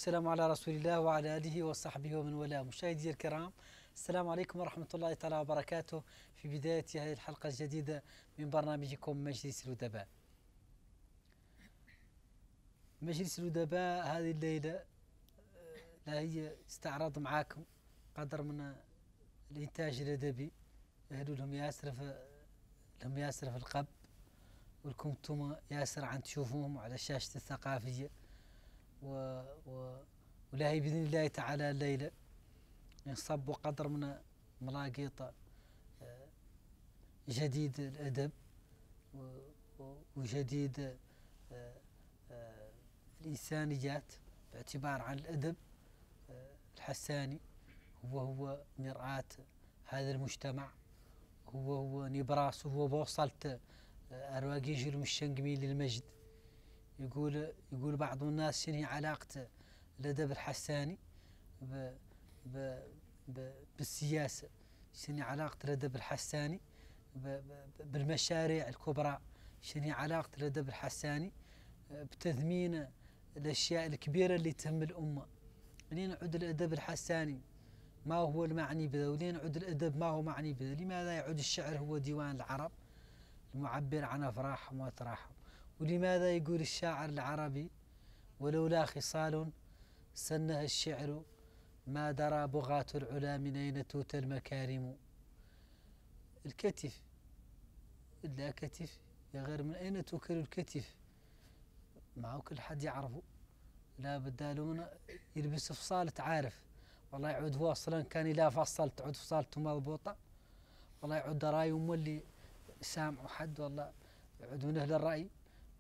والسلام على رسول الله وعلى آله وصحبه ومن والاه. مشاهدي الكرام، السلام عليكم ورحمة الله تعالى وبركاته. في بداية هذه الحلقة الجديدة من برنامجكم مجلس الأدباء. مجلس الأدباء هذه الليلة لا هي استعرض معاكم قدر من الإنتاج الأدبي يهدوا لهم ياسر في القب، ولكم انتم ياسر عن تشوفوهم على شاشة الثقافية ولاهي بإذن الله تعالى الليلة ينصبوا قدر من ملاقيط جديد الأدب وجديد الإنسانيات، باعتبار عن الأدب الحساني هو مرآة هذا المجتمع، هو نبراس، وهو بوصلت أرواقي جيل الشنقمي للمجد. يقول بعض الناس شنو هي علاقة الأدب الحساني بالسياسة، شنو هي علاقة الأدب الحساني بالمشاريع الكبرى، شنو هي علاقة الأدب الحساني بتثمين الأشياء الكبيرة اللي تهم الأمة. منين يعود الأدب الحساني؟ ما هو المعني بذا؟ ولين يعود الأدب ما هو معني بذا؟ لماذا يعود الشعر هو ديوان العرب المعبر عن أفراحهم وأتراحهم؟ ولماذا يقول الشاعر العربي ولولا خصال سنها الشعر ما درى بغاة العلا من أين توت المكارم؟ الكتف إلا كتف يا غير من أين توكل الكتف؟ ما هو كل حد يعرفه، لا بدالون يلبس فصالة عارف، والله يعود هو أصلا كان لا فصل تعود فصالته مضبوطة، والله يعود راي مولي سامع حد، والله يعودون أهل الرأي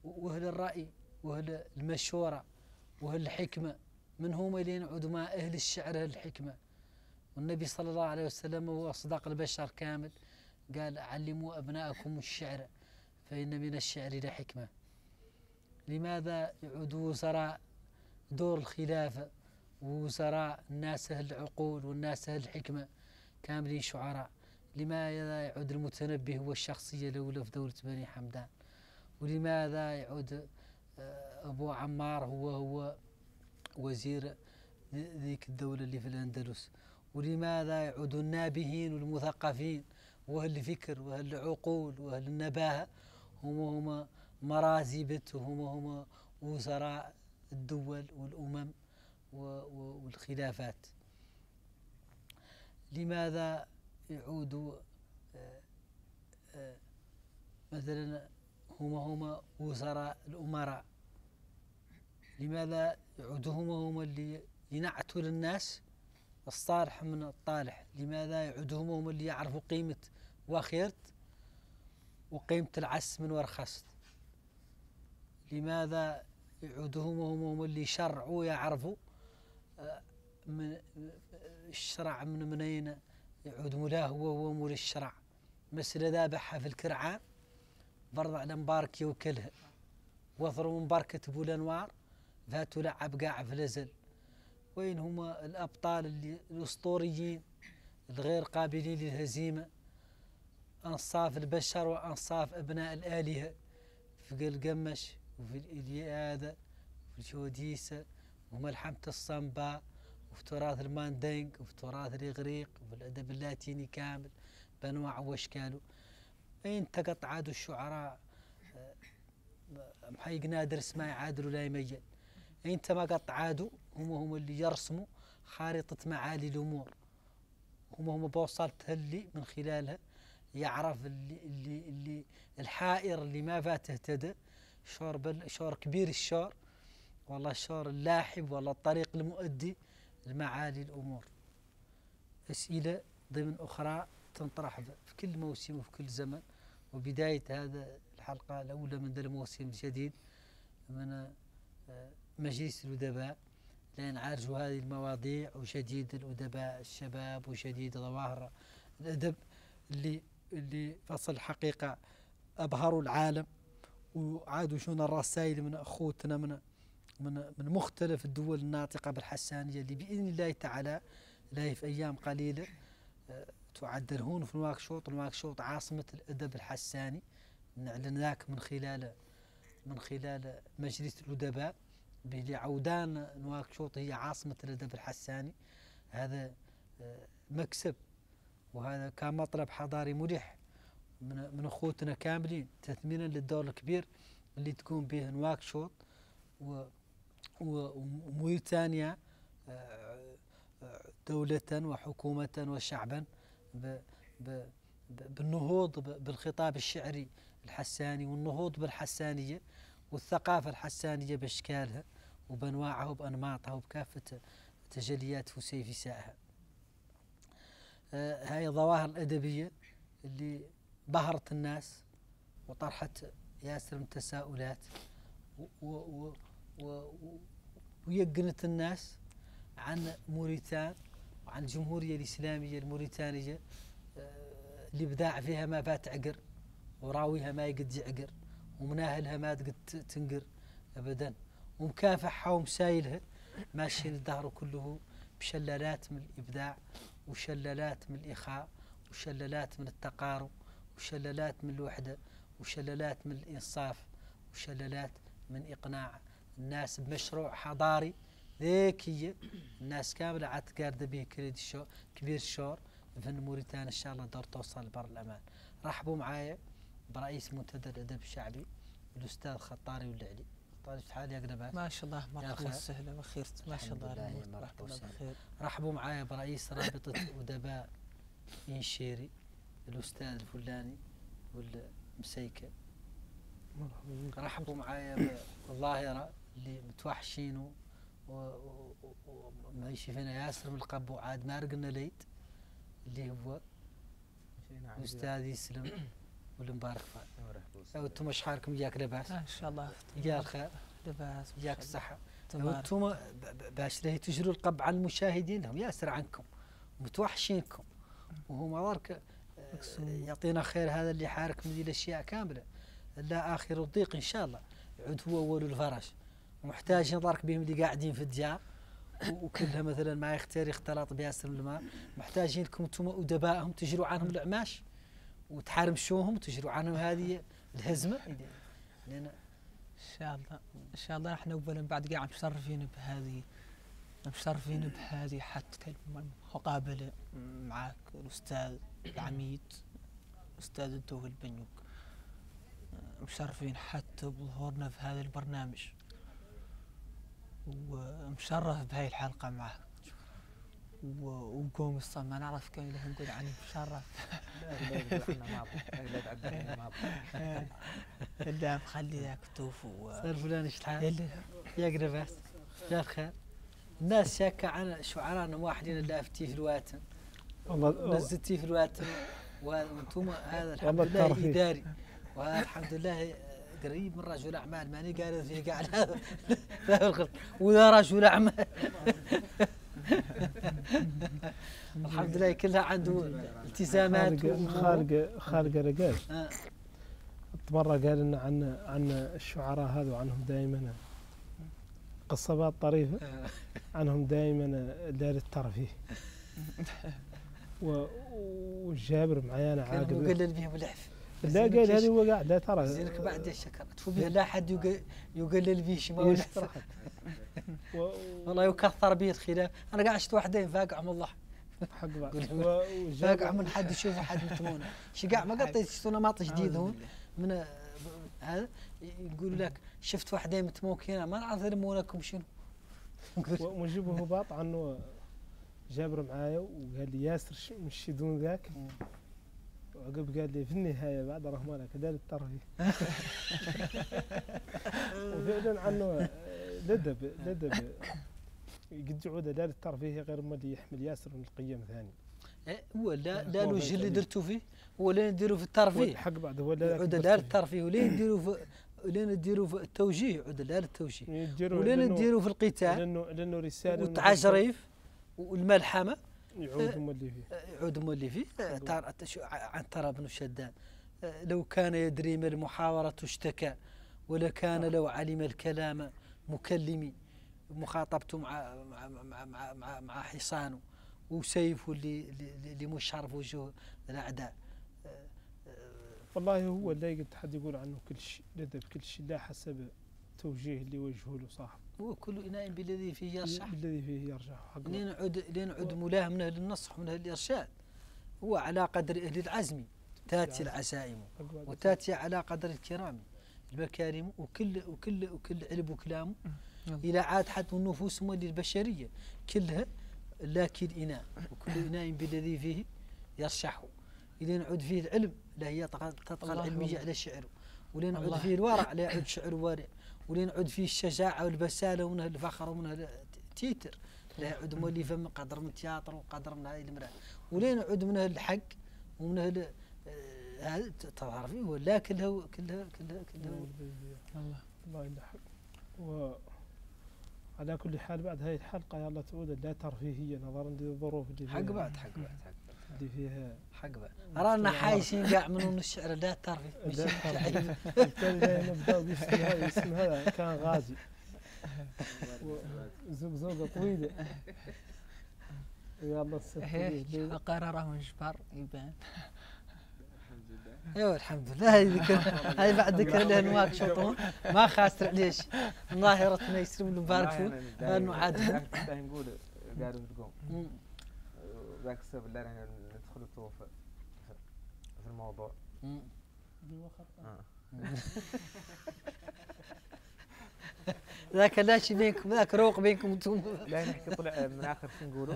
وأهل المشورة وأهل الحكمة. من هم اللي ينعود مع أهل الشعر أهل الحكمة؟ والنبي صلى الله عليه وسلم هو أصدق البشر كامل قال علموا أبناءكم الشعر فإن من الشعر لحكمة. لماذا يعودوا وزراء دور الخلافة ووزراء الناس أهل العقول والناس أهل الحكمة كاملين شعراء؟ لماذا يعود المتنبي هو الشخصية الأولى في دولة بني حمدان؟ ولماذا يعود أبو عمار هو وزير ذيك الدولة اللي في الأندلس؟ ولماذا يعود النابهين والمثقفين وأهل الفكر وأهل العقول وأهل النباهة هم مرازبة وهم وزراء الدول والأمم والخلافات؟ لماذا يعودوا مثلا هم وزراء الأمراء؟ لماذا يعودوا هم اللي ينعتوا للناس الصالح من الطالح؟ لماذا يعودوا هم اللي يعرفوا قيمة وخيرت وقيمة العس من ورخصت؟ لماذا يعودوا هم اللي يشرعوا يعرفوا من الشرع من منين يعود مولاه هو مول الشرع؟ مسألة ذابحها في الكرعان برضه على مبارك يوكلها، وضروا مباركة أبو الأنوار فاتوا لعب قاع في الأزل. وين هما الأبطال اللي الأسطوريين الغير قابلين للهزيمة، أنصاف البشر وأنصاف أبناء الآلهة في القمش وفي الإليادة وفي الشوديسة وملحمة الصنبا وفي تراث الماندينج وفي تراث الإغريق وفي الأدب اللاتيني كامل بأنواعه وأشكاله. أين تقطعوا الشعراء محيق نادر ما يعادل ولا يميل؟ أنت ما قطعادوا هم اللي يرسموا خارطة معالي الأمور، هم بوصلت اللي من خلالها يعرف اللي الحائر اللي ما فاته اهتدى شور كبير الشور، والله الشور اللاحب، والله الطريق المؤدي لمعالي الأمور. أسئلة ضمن أخرى تنطرح في كل موسم وفي كل زمن، وبداية هذا الحلقة الأولى من ذا الموسم الجديد من مجلس الأدباء لنعالج هذه المواضيع وجديد الأدباء الشباب وجديد ظواهر الأدب اللي فصل الحقيقة أبهروا العالم وعادوا شون الرسائل من أخوتنا من مختلف الدول الناطقة بالحسانية اللي بإذن الله تعالى لا في أيام قليلة تعدل هون في نواكشوط عاصمة الأدب الحساني. نعلن ذاك من خلال مجلس الأدباء لعودان نواكشوط هي عاصمة الأدب الحساني. هذا مكسب، وهذا كان مطلب حضاري ملح من أخوتنا كاملين، تثمينا للدور الكبير اللي تقوم به نواكشوط وموريتانيا دولة وحكومة وشعبا بالنهوض بالخطاب الشعري الحساني، والنهوض بالحسانية والثقافة الحسانية بأشكالها وبأنواعها وبأنماطها وبكافة تجليات وسيفسائها. هاي الظواهر الأدبية اللي بهرت الناس وطرحت ياسر من التساؤلات ويقنت الناس عن موريتان وعن الجمهورية الإسلامية الموريتانية، الإبداع فيها ما بات عقر، وراويها ما يقد يعقر، ومناهلها ما تقد تنقر أبدا، ومكافحها ومسايلها ماشيين الدهر كله بشلالات من الإبداع وشلالات من الإخاء وشلالات من التقارب وشلالات من الوحدة وشلالات من الإنصاف وشلالات من إقناع الناس بمشروع حضاري ذكية الناس كاملة عاد قاردة به كبير الشور فن موريتانيا إن شاء الله دور توصل لبر الأمان. رحبوا معايا برئيس منتدى الأدب الشعبي الأستاذ خطاري واللعلي. طالب حالي يا قلبات ما شاء الله، مرحبا وسهلا وخير، ما شاء الله مرحبا بخير. رحبوا معايا برئيس رابطة أدباء إنشيري الأستاذ الفلاني والمسيكة. رحبوا معايا بالظاهرة اللي متوحشين وما يشوفنا ياسر من القبو عاد ما رقنا ليد اللي هو الأستاذ يسلم والمبارك فان. أنتم أشحالكم إياك لباس؟ إن شاء الله إياك الخير لباس إياك الصحة. أنتم باش تجروا القب على المشاهدين هم ياسر عنكم متوحشينكم، وهو مضارك يعطينا خير هذا اللي حارك من ذي الأشياء كاملة لا آخر الضيق إن شاء الله يعود هو أول الفرج، ومحتاج نضارك بهم اللي قاعدين في الديار وكلها مثلا ما يختلط بياسر من الماء، محتاجين لكم انتم أدبائهم تجروا عنهم العماش وتحارمشوهم وتجروا عنهم هذه الهزمة. لأن إن شاء الله احنا أولا بعد قاعد مشرفين بهذه حتى المقابلة معك الأستاذ العميد أستاذ الدوغ البنيوك، مشرفين حتى بظهورنا في هذا البرنامج، ومشرف بهاي الحلقة معك وقوم الصم ما نعرف كم له نقول عني مشرف. لا مخلي ذاك توف صار فلان ايش الحال؟ يقرب بس لا الخير. الناس شاكة عن شعراءنا واحدين اللي افتي في الواتن نزلتي في الواتن وانتم هذا الحمد لله إداري، وهذا الحمد لله قريب من رجل أعمال ماني قال فيه قاعد لا الخلق وذا رجل أعمال. الحمد لله كلها عنده التزامات. خالق رجال مرة قال لنا عن الشعراء هذا وعنهم دائما قصبات طريفة، عنهم دائما دار الترفيه والجابر معانا عاقل مقلل بهم العف. لا قال هذه هو قاعد لا ترى زينك بعد الشكر تفو به لا حد يقلل به شيء ما ولا والله يكثر به الخلاف. انا قاعد شفت واحدين فاقعهم الله حق بعض فاقع من حد يشوف حد متمونه شي قاع ما قطيت شفتوا نمط جديد هون من هذا يقولوا لك شفت واحدين متموكين ما نعرف يرمونكم شنو. ونجيبه باط عنه جابر معايا وقال لي ياسر مش دون ذاك، وعقب قال لي في النهاية بعد رحمانك دار الترفيه. وفعلا عنه لدب قد جعود دار الترفيه غير ما يحمل ياسر من القيم ثاني. هو لا الوجه اللي درتوا فيه هو اللي نديروا في الترفيه حق بعد هو لا عود دار الترفيه ولين نديروا في التوجيه عود دار التوجيه ولين نديروا في القتال لانه رساله والتعجريف والملحمه يعود مولي فيه عن ترى بن شداد لو كان يدري ما المحاورة اشتكى ولكان لو علم الكلام مكلمي مخاطبته مع حصانه وسيفه اللي مشرف وجه الأعداء. والله هو اللي قد حد يقول عنه كل شيء لدب كل شيء لا حسب توجيه اللي وجهه له صاحب. وكل إناء بالذي فيه يرشح. بالذي فيه يرجع. لين عد ملاه من أهل النصح ومن أهل الإرشاد. هو على قدر أهل العزم تاتي العسائم وتاتي على قدر الكرام المكارم وكل علب وكلام إلى عاد حتى النفوس البشرية كلها لكن إناء وكل إناء بالذي فيه يرشح. إلى نعود فيه العلم لا هي تطغى العلمية على الشعر، ولين نعود فيه الورع لا يعود شعر وارع، ولين نعود فيه الشجاعة والبسالة ومنها الفخر ومنها التيتر لا يعود مؤلفا من قدر من التياتر وقدر من هذه المرأة، ولين نعود منها الحق ومنها هذا تظهر فيه ولا كلها الله يلحق. وعلى كل حال بعد هذه الحلقة يلا تعود لا ترفيهية نظرا للظروف اللي حق بعد اللي فيها حق بعد رانا حايشين كاع من الشعر لا ترفيه بالتالي نبدأ باسم هذا كان غازي زوقة طويلة يلا السفر قراره جبر يبان. ايوه الحمد لله. هاي بعد ذكر الانواع شطون ما خاسر عليش الله رتنا يسلم له بارك فيه انه عاد نقول قالوا تقوم ذاك السبب اللي رانا ندخلوا في الموضوع ذاك لا شي بينكم ذاك روق بينكم انتم. لا نحكي طلع من اخر شو نقولوا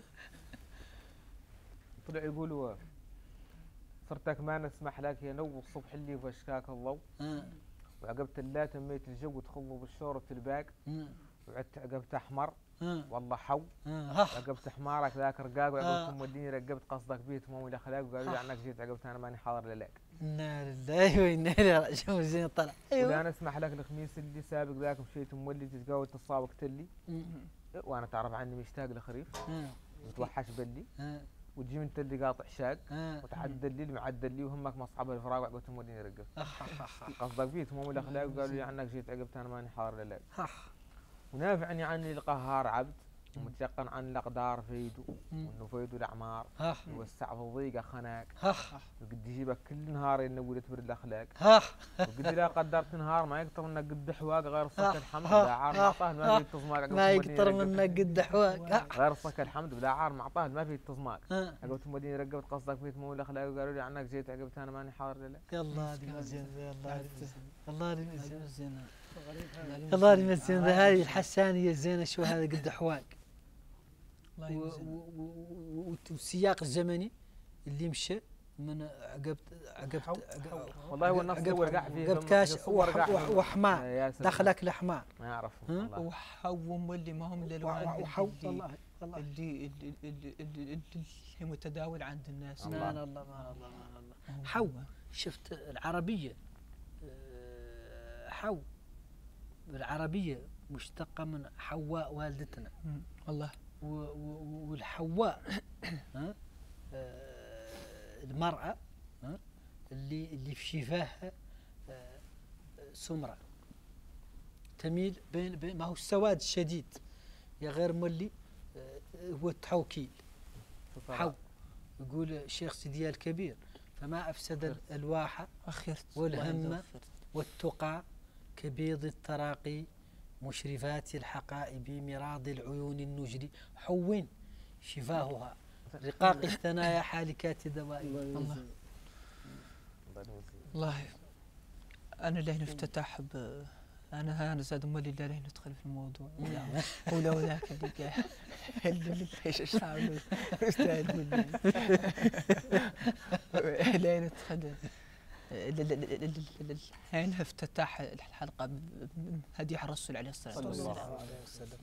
طلع يقولوا صرتك ما نسمح لك يا نو الصبح اللي فشكاك الضوء وعقبت لا تميت الجو تخضوا بالشورة الباق وعدت عقبت احمر والله حو عقبت حمارك ذاك رقاق وعقبتكم وديني رقبت قصدك بيه تمام الاخلاق وقالوا لي عنك جيت عقبت انا ماني حاضر للاك. انا لله وانا اليه راجعون زين طلع. ايوه ولا نسمح لك الخميس اللي سابق ذاك مشيت مولي تتقاوى تصابك تلي وانا تعرف عني مشتاق لخريف متوحش بلي وتجي انت اللي قاطع شاق وتعدل لي معدل لي وهمك مصعب الفراق وعقبت موديني رقبت قصدك بيه تمام الاخلاق وقالوا لي عنك جيت عقبت انا ماني حاضر للاك. ونافعني عني القهار عبد ومتيقن عن الاقدار فيدو وانه فيدو الاعمار يوسع في الضيقه خناق وقد يجيبك كل نهار ينول تبرد الاخلاق وقد لا قدرت نهار ما يقدر منك قد حواق غير صك الحمد بلا عار معطاه ما في تصماق ما يقدر منك قد حواق غير صك الحمد بلا عار معطاه ما في تصماق عقبت مدينه رقبت قصدك في تمول الاخلاق وقالوا لي عنك جيت عقبت انا ماني حاضر لك. يلا زين الله زين الله يمسين هذه الحسانية الزينة شو هذا قد حواق والسياق الزمني اللي مشى من عقبت والله هو النص هو رقع فيه عقبت كاش وحمار دخلك الحمار ما يعرفوا وحو اللي ما هم الالوان وحو والله اللي متداول عند الناس. سبحان الله حو شفت العربية حو بالعربية مشتقة من حواء والدتنا والله والحواء المرأة اللي في شفاهها سمرة تميل بين ما هو السواد الشديد يا غير مولي هو التحوكيل حو يقول الشيخ سيدي الكبير فما أفسد الواحة والهم والتقى كبيض التراقي مشرفات الحقائب مراض العيون النجري حوين شفاهها رقاق الثنايا حالكات دوائر. الله أنا لين افتتح أنا زاد مولي اللي لين ندخل في الموضوع ولو ذاك اللي ليش الشعب أستاذ لين ندخل الحين افتتاح الحلقة هديح الرسول عليه الصلاة والسلام.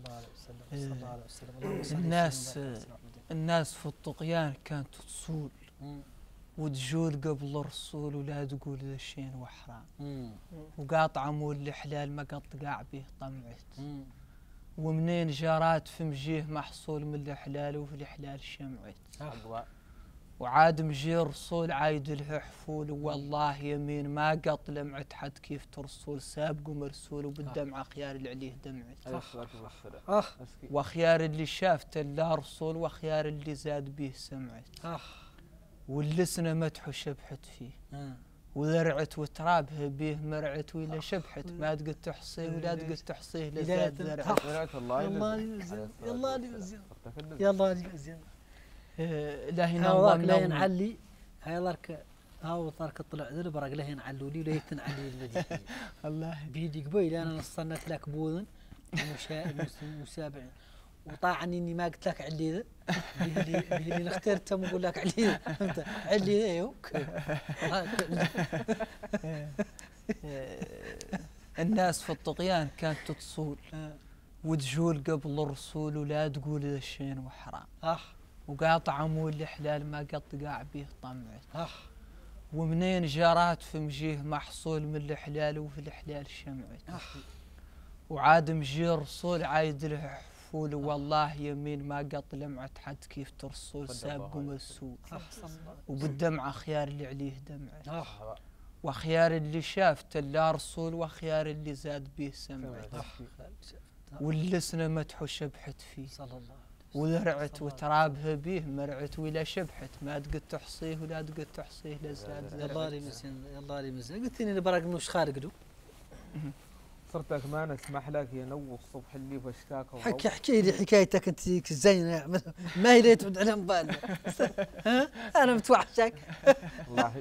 الناس في الطغيان كانت تصول وتجول قبل الرسول ولا تقول ذا الشين وحرام وقاطعة مول الحلال ما قطقع به طمعت ومنين جارات في مجيه محصول من الحلال وفي الحلال شمعت وعاد مجي الرسول عايد له حفول والله يمين ما قط لمعت حد كيف ترسول سابق ومرسول وبالدمعة خيار اللي عليه دمعت وخيار اللي شافته لا رسول وخيار اللي زاد به سمعت واللسنة مدح شبحت فيه وذرعت وترابها بيه مرعت ولا شبحت ما تقد تحصيه ولا تقد تحصيه لزاد ذرعت. الله يلا لي مزيان يلا لي مزيان لهنا والله لا ينعلي هاي لارك هاو طارك طلع ذل برق له ينعلوا لي ولا يتنعلي المدينة الله بيدي قبيل انا نصنت لك بوذن مسابع وطاعني اني ما قلت لك علي ذا اللي اخترته بقول لك علي ذا فهمت علي ذا يوك الناس في الطغيان كانت تصول وتجول قبل الرسول ولا تقول ذا الشين وحرام وقاطع عمول الحلال ما قط قاع به طمعت ومنين جارات في مجيه محصول من الحلال وفي الحلال شمعت وعاد مجي الرسول عايد له حفول والله يمين ما قط لمعت حد كيف ترسول ساب ومسول وبالدمعة خيار اللي عليه دمعت وخيار اللي شافت لا رسول وخيار اللي زاد به سمعت واللسنة مدح شبحت فيه صلى الله وذرعت وترابها بيه مرعت ولا شبحت ما تقد تحصيه ولا تقد تحصيه لزاد يلا لي مسين يلا لي مسين قلت لي براك مش خارج له صرتك ما نسمح لك يا نو الصبح اللي فشكاك حكي لي حكايتك انت زينه ما هي اللي تبعد على بالنا ها انا متوحشك والله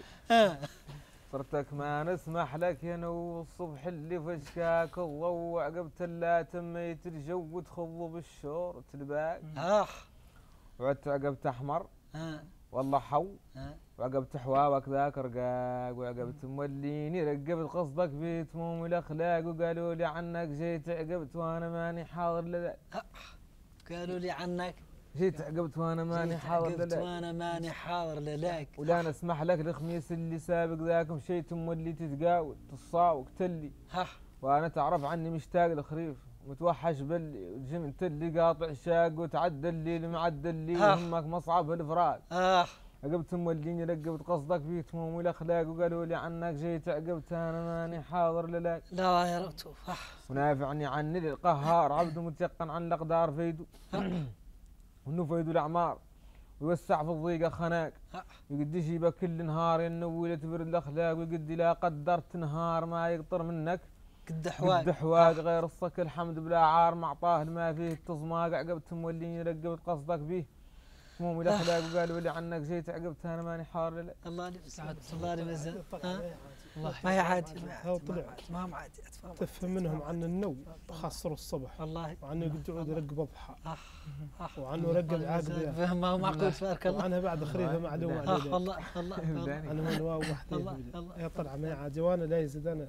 صرتك ما نسمح لك يا نو الصبح اللي فشكاك الضوء عقبت لا تميت الجو وتخض بالشور وتلباك وعدت عقبت احمر والله حو وعقبت حواوك ذاك رقاق وعقبت موليني رقبت قصدك بتموم الاخلاق وقالوا لي عنك جيت عقبت وانا ماني حاضر لذاك قالوا لي عنك جيت عقبت وانا ماني حاضر لذاك وانا ماني حاضر لذاك ولا نسمح لك الخميس اللي سابق ذاك مشيت مولي تتقاول تصاوق تلي وانا تعرف عني مشتاق لخريف متوحش باللي وجمت تلي قاطع شاق وتعدل لي المعدل لي وهمك مصعب الفراق عقبت موليني رقبت قصدك في تموم الاخلاق وقالوا لي عنك جيت عقبت انا ماني حاضر للاك لا يا رب ونافعني عني القهار عبد متيقن عن الاقدار فيدو وانه فيدو الاعمار ويوسع في الضيقه خناق يقديش يبقى كل نهار ينوي تبرد الاخلاق ويقدي لا قدرت نهار ما يقطر منك قد حواق غير الصك الحمد بلا عار معطاه ما فيه التزماق عقبت موليني رقبت قصدك به مو الاخلاق وقالوا لي عنك جيت عقبت انا ماني حار لا الله لي الله لي مزن ما هي عادي ما عادي تفهم منهم عن النوم خاصروا الصبح والله وعنه يقعد يرقب اضحى وعنه يرقب عاقبه فهم ما معقول تبارك الله وعنها بعد خريفه معلومه عليه والله عنه نواة وحده هي طلع ما عادي وانا لا يزيد انا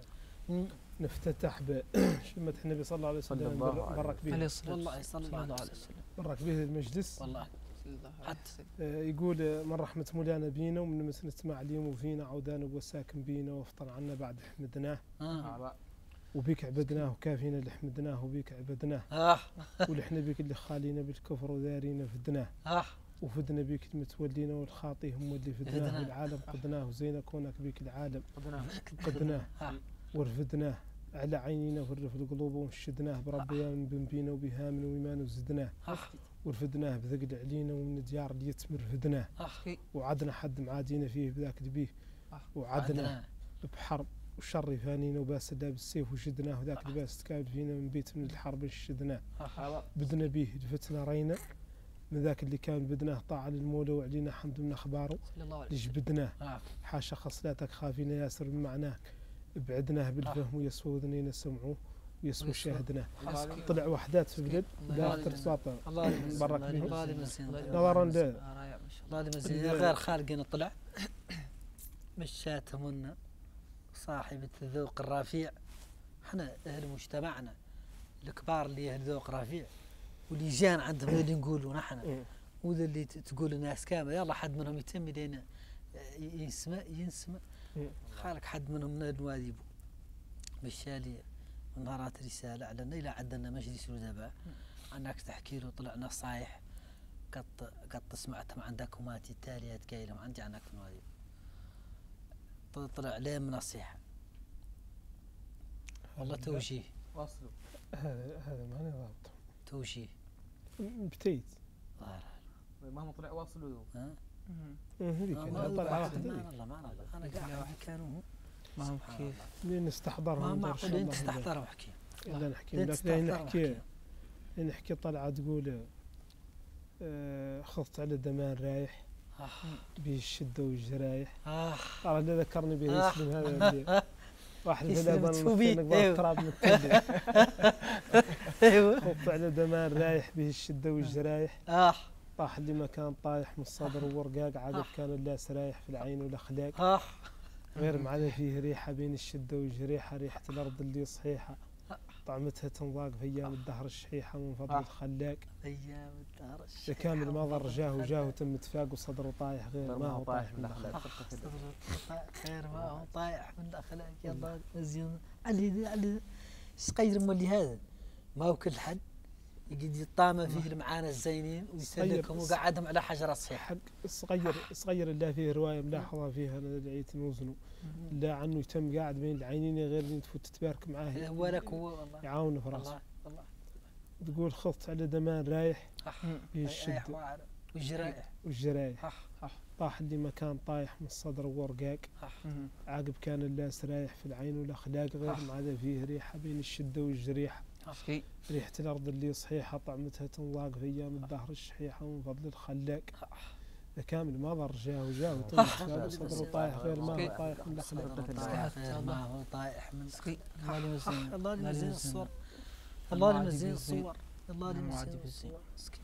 نفتتح بشمة النبي صلى الله عليه وسلم برك به والله صلى الله عليه وسلم برك به المجلس والله يقول من رحمة مولانا بينا ومن مسنة معليم وفينا عودان وساكن بينا وافطر عنا بعد حمدناه وبيك عبدناه وكافينا اللي حمدناه وبيك عبدناه ولحنا بيك اللي خالينا بالكفر وذارينا فدناه وفدنا بيك المتولينا والخاطي هم اللي فدناه والعالم قدناه وزينا كونك بيك العالم قدناه ورفدناه على عينينا ورف القلوب ونشدناه بربيان بن بينا وبهام وإيمان وزدناه ورفدناه بذقل علينا ومن ديار اليتم رفدناه وعدنا حد معادينا فيه بذاك البيه وعدنا بحرب وشر فانينا وباس الله بالسيف وشدناه وذاك الباس تكاب فينا من بيت من الحرب شدناه بدنا بيه لفتنا رينا من ذاك اللي كان بدناه طاعة للمولى وعلينا حمد من أخباره لجبدناه حاشا خصلاتك خافينا ياسر من معناك ابعدناه بالفهم ويسوى اذنينا سمعوه ويسوى شاهدناه طلع وحدات في بلد لا ارتباطا برك بهم نظرا ل الله يمزين غير خالقنا طلع مشاتهمنا صاحبة الذوق الرفيع احنا اهل مجتمعنا الكبار اللي اهل ذوق رفيع واللي جان عندهم اللي نقولوا نحن وذا اللي تقول الناس كامل يلا حد منهم يتم لنا ينسمع خالك حد منهم من النواديبو بالشالية من نهارات رسالة أعلنا إلى عدنا مجلس ودباء عنك تحكي له طلع نصايح قد سمعتهم عندك وماتي التاليات قايلهم عندي عنك في النواديبو طلع ليه من نصيحة والله توجيه واصلوا هذا ماني رابط توجيه بتيت مهما طلع واصلوا هذيك طلعة واحدة. والله ما أنا قاعد كانوا ما هم كيف مين استحضرهم؟ ما معقول أنت تستحضرهم احكي. لا نحكي لك نحكي طلعة تقول خضت على دمان رايح به الشدة والجرايح. ترى اللي ذكرني به يسلم هذا اللي واحد في الأبان تراب متلي. ايوه خضت على دمان رايح به الشدة والجرايح. طاح لي مكان طايح من الصدر وورقاق عقب كان اللاس رايح في العين والأخلاق. غير معنا فيه ريحة بين الشدة والجريحة ريحة الأرض اللي صحيحة طعمتها تنضاق في أيام الدهر الشحيحة من فضل الخلاق. أيام الدهر الشحيحة كامل ما ضر جاه وتم اتفاق وصدره طايح غير ما هو طايح من الأخلاق. غير ما هو طايح من الأخلاق. يلا مزيون علي صغير مولي هذا ما هو كل حد يقعد يطامى فيه المعاني الزينين ويسلكهم وقعدهم على حجرة صحيح. صغير اللي فيه رواية ملاحظة فيها أنا لقيت موزنه لا عنه يتم قاعد بين العينين غير اللي تفوت تتبارك معاه ولك هو والله يعاونه في راسه. تقول خضت على دمان رايح به الشدة والجرايح طاح اللي مكان طايح من الصدر وورقاق عقب كان اللاس رايح في العين والأخلاق غير ما عاد فيه ريحة بين الشدة والجريحة ريحة الأرض اللي صحيحة طعمتها تنضاق في أيام الدهر الشحيحة من فضل الخلاق. كامل ما ضر جاه وتم صدره طايح غير ما هو طايح من الأخلاق. ما هو طايح من الله اللي مزين الصور. الله اللي مزين الصور. الله اللي مزين الصور.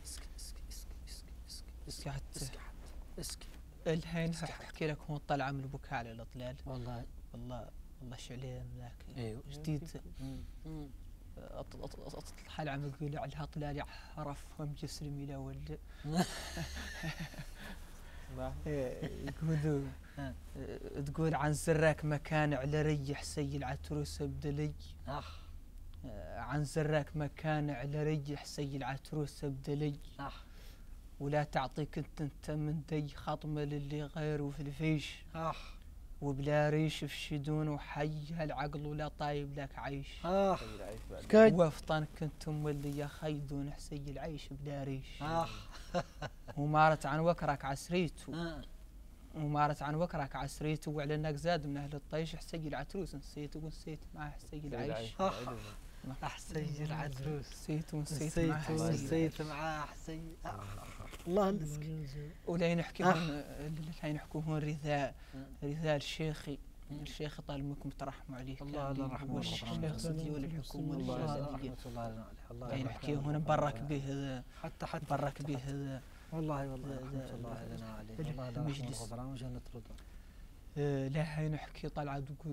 اسكي الحين احكي لك هو طلع من البكاء على الاطلال. والله شعليه ذاك ايوه جديد. حال عم يقول على طلال عرف هم جسرم الى ولد. تقول عن زراك مكان على ريح سي العتروس بدلي. عن زراك مكان على ريح سي العتروس بدلي. ولا تعطيك انت من دي خطمه للي غيره في الفيش. وبلا ريش في شدون وحي هالعقل ولا طايب لك عيش. وفطن كنتم واللي يخيدون حسي العيش بلا ريش. ومارت عن وكرك عسريت وعلى انك زاد من اهل الطيش حسي العتروس نسيت ونسيت معه حسي العيش. حسي العتروس نسيت معاه حسي. الله المسكين. ولا ينحكون رثاء الشيخ طال منكم ترحموا عليه. الله يرحمه. الشيخ صدي ولا الحكومه الله ينحكي هنا مبرك به حتى برك به هذا. والله رحمة الله لنا عليه. والله لا المجلس وجنة رضا. لا هاي نحكي طلعة تقول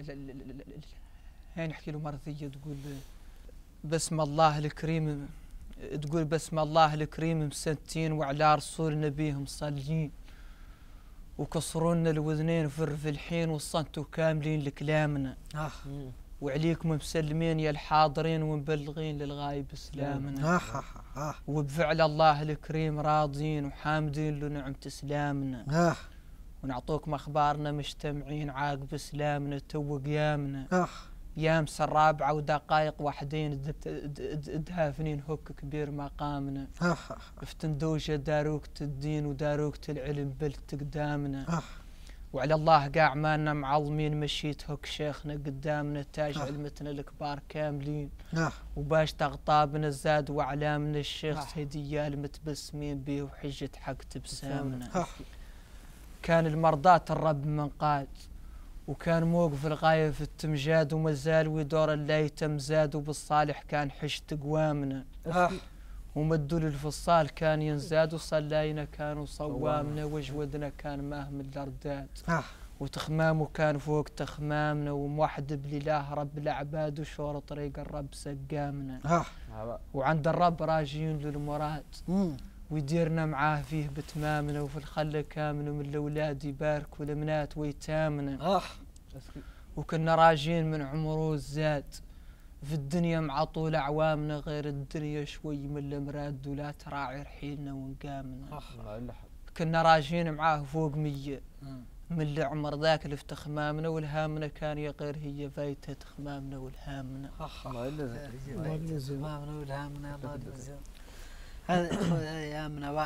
هاي نحكي له مرة ثانية تقول بسم الله الكريم. تقول بسم الله الكريم مسنتين وعلى رسول نبيهم مصلين وكسرونا الوذنين في الحين والصنتوا كاملين لكلامنا. وعليكم مسلمين يا الحاضرين ومبلغين للغايب سلامنا. وبفعل الله الكريم راضين وحامدين لنعمة اسلامنا. ونعطوكم اخبارنا مجتمعين عاقب سلامنا تو قيامنا. يامس الرابعة ودقائق وحدين دهافنين هوك كبير مقامنا. افتندوجة داروكة الدين وداروكة العلم بلت قدامنا. وعلى الله قاع مالنا معظمين مشيت هوك شيخنا قدامنا تاج علمتنا الكبار كاملين. وباش تغطابنا زاد وعلامنا الشيخ سيديال متبسمين بيه وحجة حق تبسامنا. كان المرضات الرب من قاد وكان موقف الغاية في التمجاد ومازال ودور الليتم زاد وبالصالح كان حش تقوامنا. ومدوا للفصال كان ينزاد وصلاينا كانوا صوامنا وجودنا كان ماهم الأرداد. وتخمامه كان فوق تخمامنا وموحد بالإله رب العباد وشور طريق الرب سقامنا. وعند الرب راجين للمراد ويديرنا معاه فيه بتمامنا وفي الخلة كامل من الأولاد يبارك والمنات ويتامنا. وكنا راجين من عمره الزاد في الدنيا مع طول أعوامنا غير الدنيا شوي من المراد ولا تراعي رحيلنا ونقامنا. كنا راجين معاه فوق 100 من العمر ذاك اللي في تخمامنا والهامنا كان يا غير هي فايتة تخمامنا والهامنا. الله يلزم تخمامنا والهامنا. الله يلزم هذا ايامنا واعر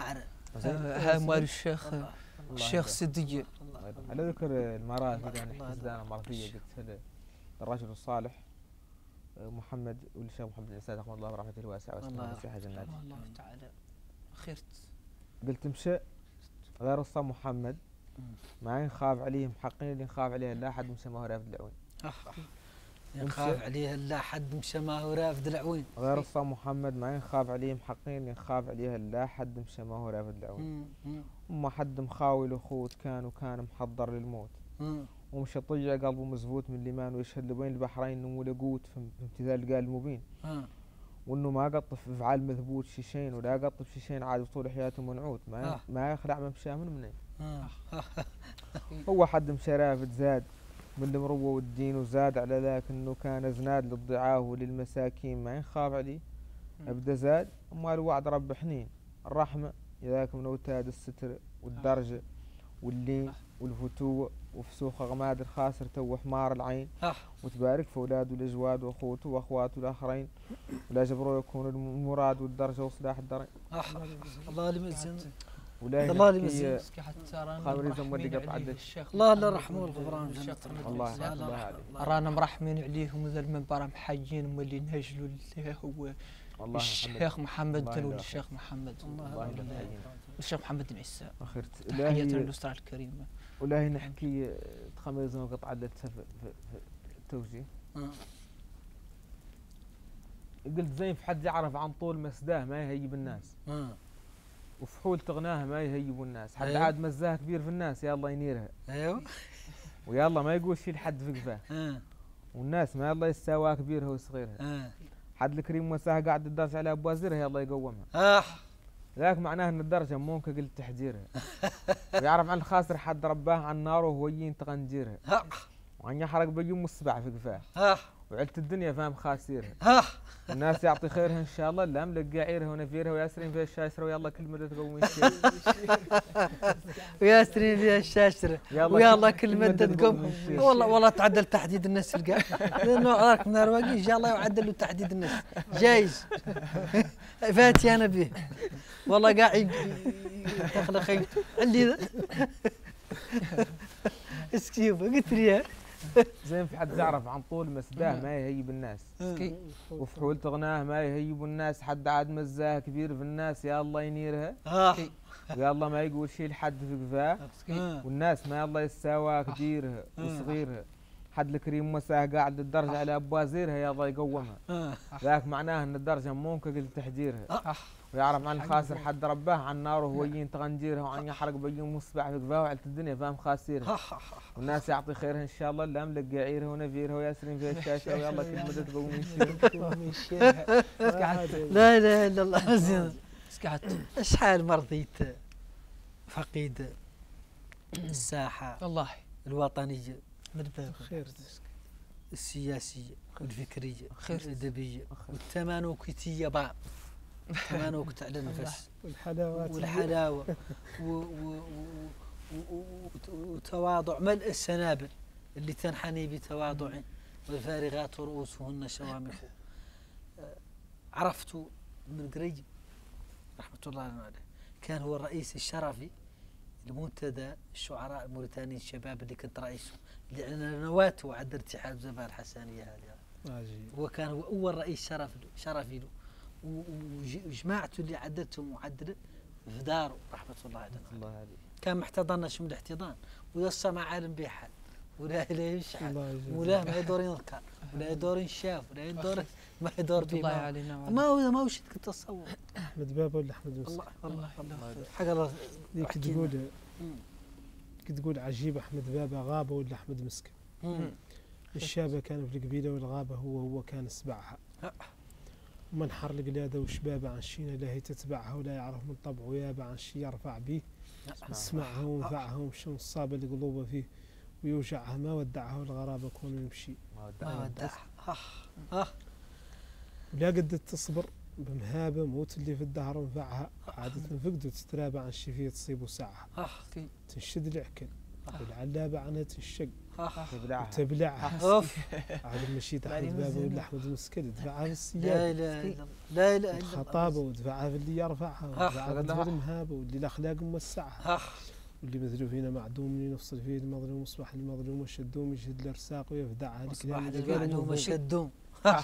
هذا مال الشيخ سدية. على ذكر المراتب يعني حزدان المرثية قلت الرجل الصالح محمد والشيخ محمد بن عيسى رحمه الله برحمته الواسعة واسمه مسيح جنات الله تعالى خيرت. قلت مشى غير الصام محمد ما ينخاف عليهم حقين اللي ينخاف عليه لا أحد مشى ما هو رافد العوين. ينخاف عليه لا حد مشى ما هو رافد العوين. غير الصام محمد ما ينخاف عليهم حقين ينخاف عليها لا حد مشى ما هو رافد العوين. وما حد مخاول أخوت كان محضر للموت. ومش طيع قلبه مزبوط من الإيمان ويشهد بين البحرين إنه ملقوت في امتثال القال المبين. وإنه ما قطف في أفعال مثبوت شيشين ولا قطف شيشين عاد طول حياته منعوت ما يخلع ممشاه من منين. هو حد مشى رافد زاد من المروة والدين وزاد على ذاك إنه كان زناد للضعاف وللمساكين ما ينخاف عليه أبدا زاد. أما الوعد رب حنين الرحمة ذاك من أوتاد الستر والدرجة واللين والفتوة وفسوخ غماد الخاسر تو حمار العين. وتبارك في أولاده الأجواد وأخوته وأخواته الآخرين ولا جبروا يكون المراد والدرجة وصلاح الدرين. الله اللي مزين الله اللي مزين خامريزم واللي قطع الله اللي رحمه والغفران الله عليه. رانا مرحمين عليهم ذا المنبر محيين واللي نهجلوا اللي هو الشيخ محمد دلول الشيخ محمد الشيخ محمد بن عيسى. تحية للأسرة الكريمة. ولا نحكي تخميزهم قطع في التوجيه. قلت زين في حد يعرف عن طول مسداه ما يهيب الناس. وفحول تغناه ما يهيبوا الناس. حد عاد مزاه كبير في الناس يا الله ينيرها. ايوه ويلا ما يقول شيء لحد في قفاه. والناس ما الله يساواه كبيرها وصغيرها. حد الكريم وساه قاعد الدرجة على بوازرها يا الله يقومها. ذاك معناه ان الدرجة ممكن قلت تحجيرها. ويعرف عن الخاسر حد رباه عن ناره وهو ينتقن جيرها. وعن يحرق بيوم الصبع في قفاه. وعلت الدنيا فاهم خاسيرها. الناس يعطي خيرها ان شاء الله لا ملقى عيرها ونفيرها وياسرين فيها الشاشره ويلا كل مدى تقوم الشير. وياسرين فيها الشاشره ويلا كل مدى تقوم. والله تعدل تحديد الناس القاع لانه راك من الرواقي ان شاء الله يعدلوا تحديد الناس جايز. فاتي انا به والله قاعد تخلق عندي اسكيوب قلت لي زين في حد يعرف عن طول مسداه ما يهيب الناس. وفحول تغناه ما يهيب الناس. حد عاد مزاه كبير في الناس يا الله ينيرها. ويا الله ما يقول شيء لحد في قفاه. والناس ما الله يساوى كبيرها وصغيرها. حد الكريم مساه قاعد الدرجة على بوازيرها يا الله يقومها. ذاك معناه ان الدرجة ممكن قلت تحجيرها. ويعرف عن الخاسر حد رباه عن ناره وهو ينتقن جيرها وعن يحرق بيوم مصبح في قفاه وعلت الدنيا فاهم خاسيرها. والناس يعطي خيرها ان شاء الله لا ملقى عيرها ونفيرها وياسرين فيها الشاشه ويلا كل مدى تقوم يشيرها. لا اله الا الله زين. اشحال مرضيت فقيد الساحه والله الوطنيه خير السياسيه والفكريه والادبيه والتمانوكتيه بعض تمانوكت على النفس والحلاوه وتواضع ملء السنابل اللي تنحني بتواضع والفارغات رؤوسهن شوامخ. عرفت من قريب رحمة الله عليه كان هو الرئيس الشرفي لمنتدى الشعراء الموريتانيين الشباب اللي كنت رئيسه اللي على نواته عند ارتحال زمان الحسانية هذه. هو كان هو أول رئيس شرفي له وجماعته اللي عدتهم وعدل في داره رحمة الله عليه. كان محتضن شمل احتضان ويصى معالم بحال ولا يشحن ولا ما يدور يذكر ولا يدور ينشاف ولا يدور ما يدور بما ما وش كنت تصور. احمد بابا ولا احمد مسك؟ الله حق الله ذيك تقول عجيب احمد بابا غابه ولا احمد مسك؟ الشابه كان في القبيله والغابه هو كان سبعها. ومنحر القلاده وشبابه عن شينا لا هي تتبعها ولا يعرف من طبعه يابا عن شي يرفع به. اسمعها وانفعها ومشون الصابه القلوبه فيه ويوجعها ما ودعها والغرابه كون يمشي ما ودعها. ولا قدت تصبر بمهابه موت اللي في الدهر انفعها. عادة فقدوا تترابع عن شي فيه تصيب وسعها. تنشد العكل والعلابة عنها تنشق تبلعها عاد المشيت أحمد بابا ولا أحمد المسكر دفعها في السياد لا إله إلا الله لا إله إلا الله خطابة ودفعها في اللي يرفعها ودفعها في المهابة واللي الأخلاق موسعها واللي مثلوا فينا معدوم يفصل فيه المظلوم أصبح المظلوم والشدوم يشهد الأرساق ويفدعها أصبح المعدوم والشدوم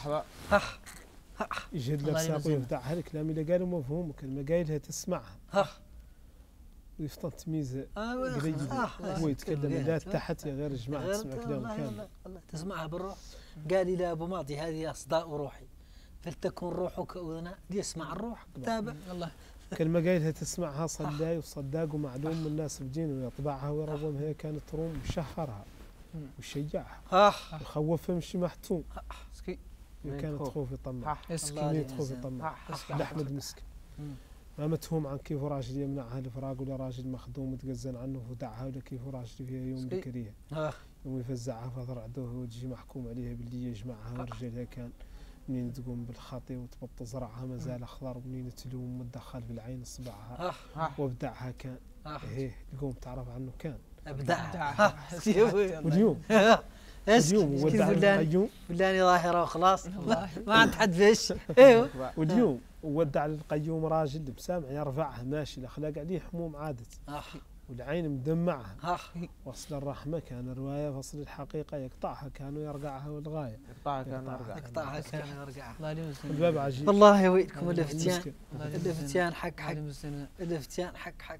يشهد الأرساق ويفدعها الكلام اللي قالوا مفهوم وكلمة قايلها تسمعها ويفطن تمييز قريب هو يتكلم لا تحت يا غير الجماعة تسمع كلام كامل تسمعها بالروح. قال إلى أبو ماضي هذه أصداء روحي فلتكن روحك أذنا ليسمع الروح تابع الله كلمة قايلها تسمعها صلاي وصداق ومعلوم من الناس بدين ويطبعها ويرومها هي كانت تروم وشهرها وشجعها وخوفها مشي محتوم كانت تخوف يطمع مسكين تخوف يطمع لأحمد مسكين ما متهم عن كيف راجل يمنعها الفراق ولا راجل مخدوم وتجزن عنه ودعها ولا كيف راجل فيها يوم بكريه يوم يفزعها فضر عدوها وتجي محكوم عليها باللي يجمعها ورجالها كان منين تقوم بالخطي وتبط زرعها ما زال اخضر منين تلوم وتدخل في العين اصبعها وابدعها كان ايه تقوم تعرف عنه كان ابدعها واليوم اليوم ودع القيوم فلاني ظاهره وخلاص ما عاد حد فيش ايوه واليوم ودع القيوم راجل بسامع يرفعها ماشي الاخلاق عليه حموم عادت والعين مدمعها وصل الرحمه كان روايه فصل الحقيقه يقطعها كانوا يرقعها والغايه يقطعها كانوا يرقعها الباب عجيب والله يويلكم الافتيان حق الافتيان حق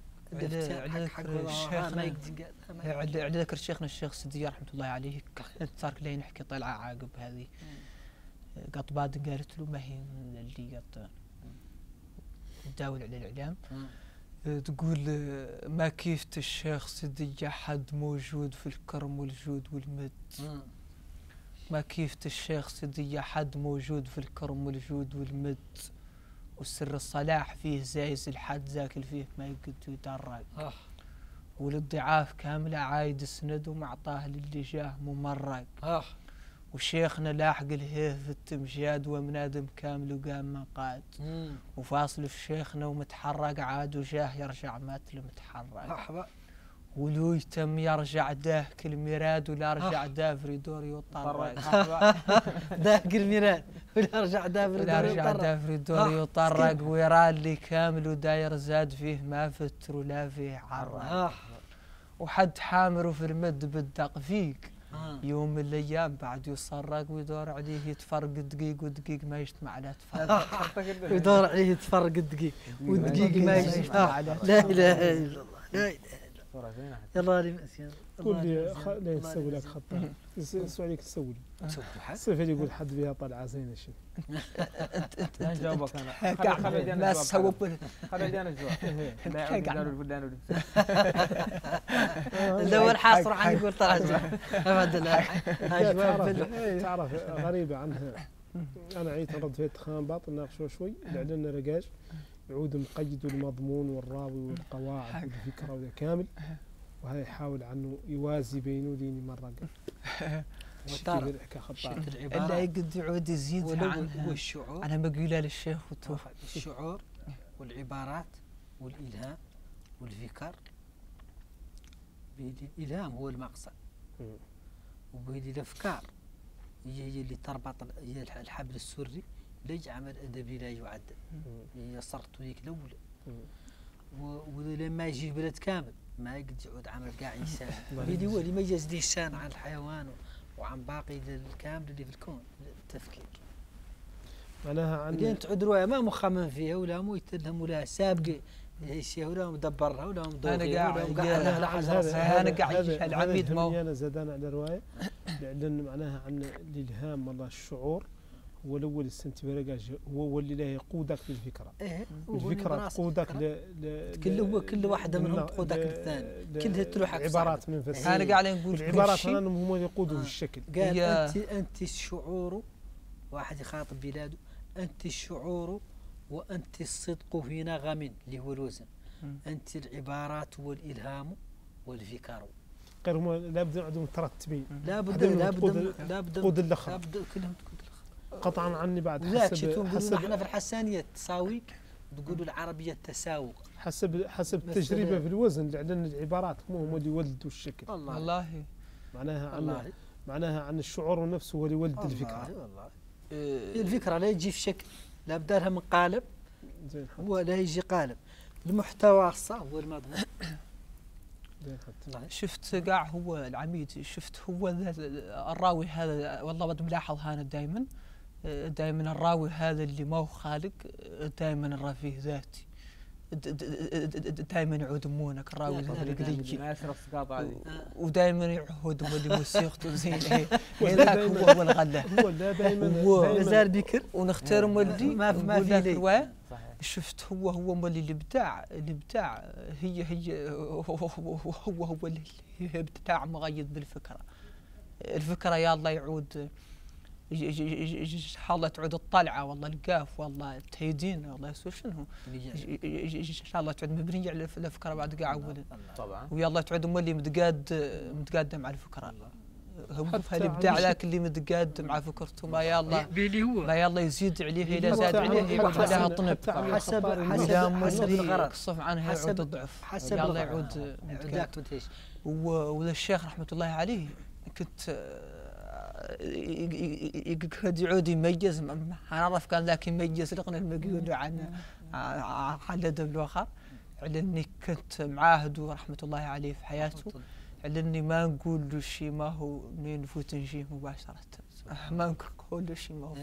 على ذكر شيخنا الشيخ سديار رحمه الله عليه صار لي نحكي طلعه عاقب هذه قطبات قالت له ما هي اللي قط تداول على الاعلام تقول ما كيفت الشيخ سدي حد موجود في الكرم والجود والمد ما كيفت الشيخ سدي حد موجود في الكرم والجود والمد والسر الصلاح فيه زايز الحد زاكل فيه ما يقد يدرق وللضعاف كاملة عايد السند ومعطاه للي جاه ممرق وشيخنا لاحق الهيه في التمجاد ومنادم كامل وقام مقاد وفاصل في شيخنا ومتحرق عاد وجاه يرجع ماتل متحرق ولو يتم يرجع داهك الميراد ولا رجع دافري دوري وطرق داهك الميراد ولا رجع دافري دوري وطرق ويرى اللي كامل وداير زاد فيه ما فتر ولا فيه عرق وحد حامر في المد بالدق فيك يوم من الايام بعد يصرق ويدور عليه يتفرق دقيق ودقيق ما يجتمع على تفرق ويدور عليه يتفرق دقيق ودقيق ما يجتمع على لا اله الا الله لا اله يلا لي مأسيان قول لي لا يسوي لك خطة السؤال عليك تسوي الصيف اللي يقول حد بها طلعة زينة شو انت جاوبك انا ما سوب خلي انا الجواب ندور حاصر عن يقول طلعة ابدا تعرف غريبة عنها انا عيت رد فيها تخان باطل ناقشوا شوي لعلنا رقاش يعود مقيد المضمون والراوي والقواعد والفكرة وذا كامل وهذا يحاول عنه يوازي بينه ديني مرة وترى إلا يقد يعود يزيد عنها والشعور أنا بقولها للشيخ وتوفى الشعور والعبارات والإلهام والفكر الإلهام هو المقصد وبهذه الأفكار هي اللي تربط الحبل السري ليج عمل أدبي لا يعد هي صرت ويك الأول ولما يجي بلد كامل ما يقدر يعود عمل قاع إنسان بيدي هو اللي يميز دي الشان عن الحيوان وعن باقي الكامل اللي في الكون التفكير معناها عن اللي تعود رواية ما مخمم فيها ولا ميتلهم ولا سابقة هي ولا مدبرها ولا مدورها أنا قاعد العبيد ما أنا زادنا على رواية لأن معناها عن الإلهام والله الشعور هو الأول السنتبرجاج هو اللي لا يقودك للفكرة الفكرة تقودك كل واحدة منهم تقودك للثاني كلها تروح عبارات منفسة أنا قاعد نقول العبارات أنهم هم يقودوا الشكل قال أنت الشعور واحد يخاطب بلاده أنت الشعور وأنت الصدق في نغم اللي هو الوزن أنت العبارات والإلهام والفكر غير هم لابد عندهم ترتبين لابد تقود الأخرى كلهم تقود قطعا عني بعد حسب احنا في الحسانية تساويك تقولوا العربيه التساوق حسب التجربه في الوزن، لان العبارات هم اللي يولدوا الشكل. والله معناها عن الشعور نفسه هو اللي يولد الفكره. والله الفكره لا يجي في شكل، لا بدالها من قالب ولا يجي قالب، المحتوى الصح هو المضمون. شفت قاع هو العميد، شفت هو الراوي هذا، والله بد ملاحظ هذا دائما الراوي هذا اللي ما هو خالق دائما الرفيه ذاتي، دائما يعود مونك الراوي القليل، ودائما يعود اللي موسيقته زين. هذاك هو الغله، هو دائما مازال بكر ونختار مولدي ما في الروايه. شفت هو مولي الابداع هي هو الابداع مغيض بالفكره. الفكره يا الله يعود الله تعود الطلعه، والله القاف، والله التهيدين، والله يسوي شنو ان شاء الله تعود مبنيه على الفكره بعد قاع اولا طبعا، ويا الله تعود مولي متقدم على الفكره. هو الابداع ذاك اللي متقدم مع فكرته، ما يا الله يزيد عليه، الى زاد عليه يبقى عليها طنب حسب الغرض يقصف عنها يعود الضعف. حسب الله يعود متقدم. والشيخ رحمه الله عليه كنت يعود يميز، انا اعرف كان ذاك يميز لقنا المقول عن الادب الاخر، على اني كنت معاهد رحمه الله عليه في حياته، على اني ما نقول له شيء ما هو منين نفوت نجيه مباشره، ما نقول له شيء ما هو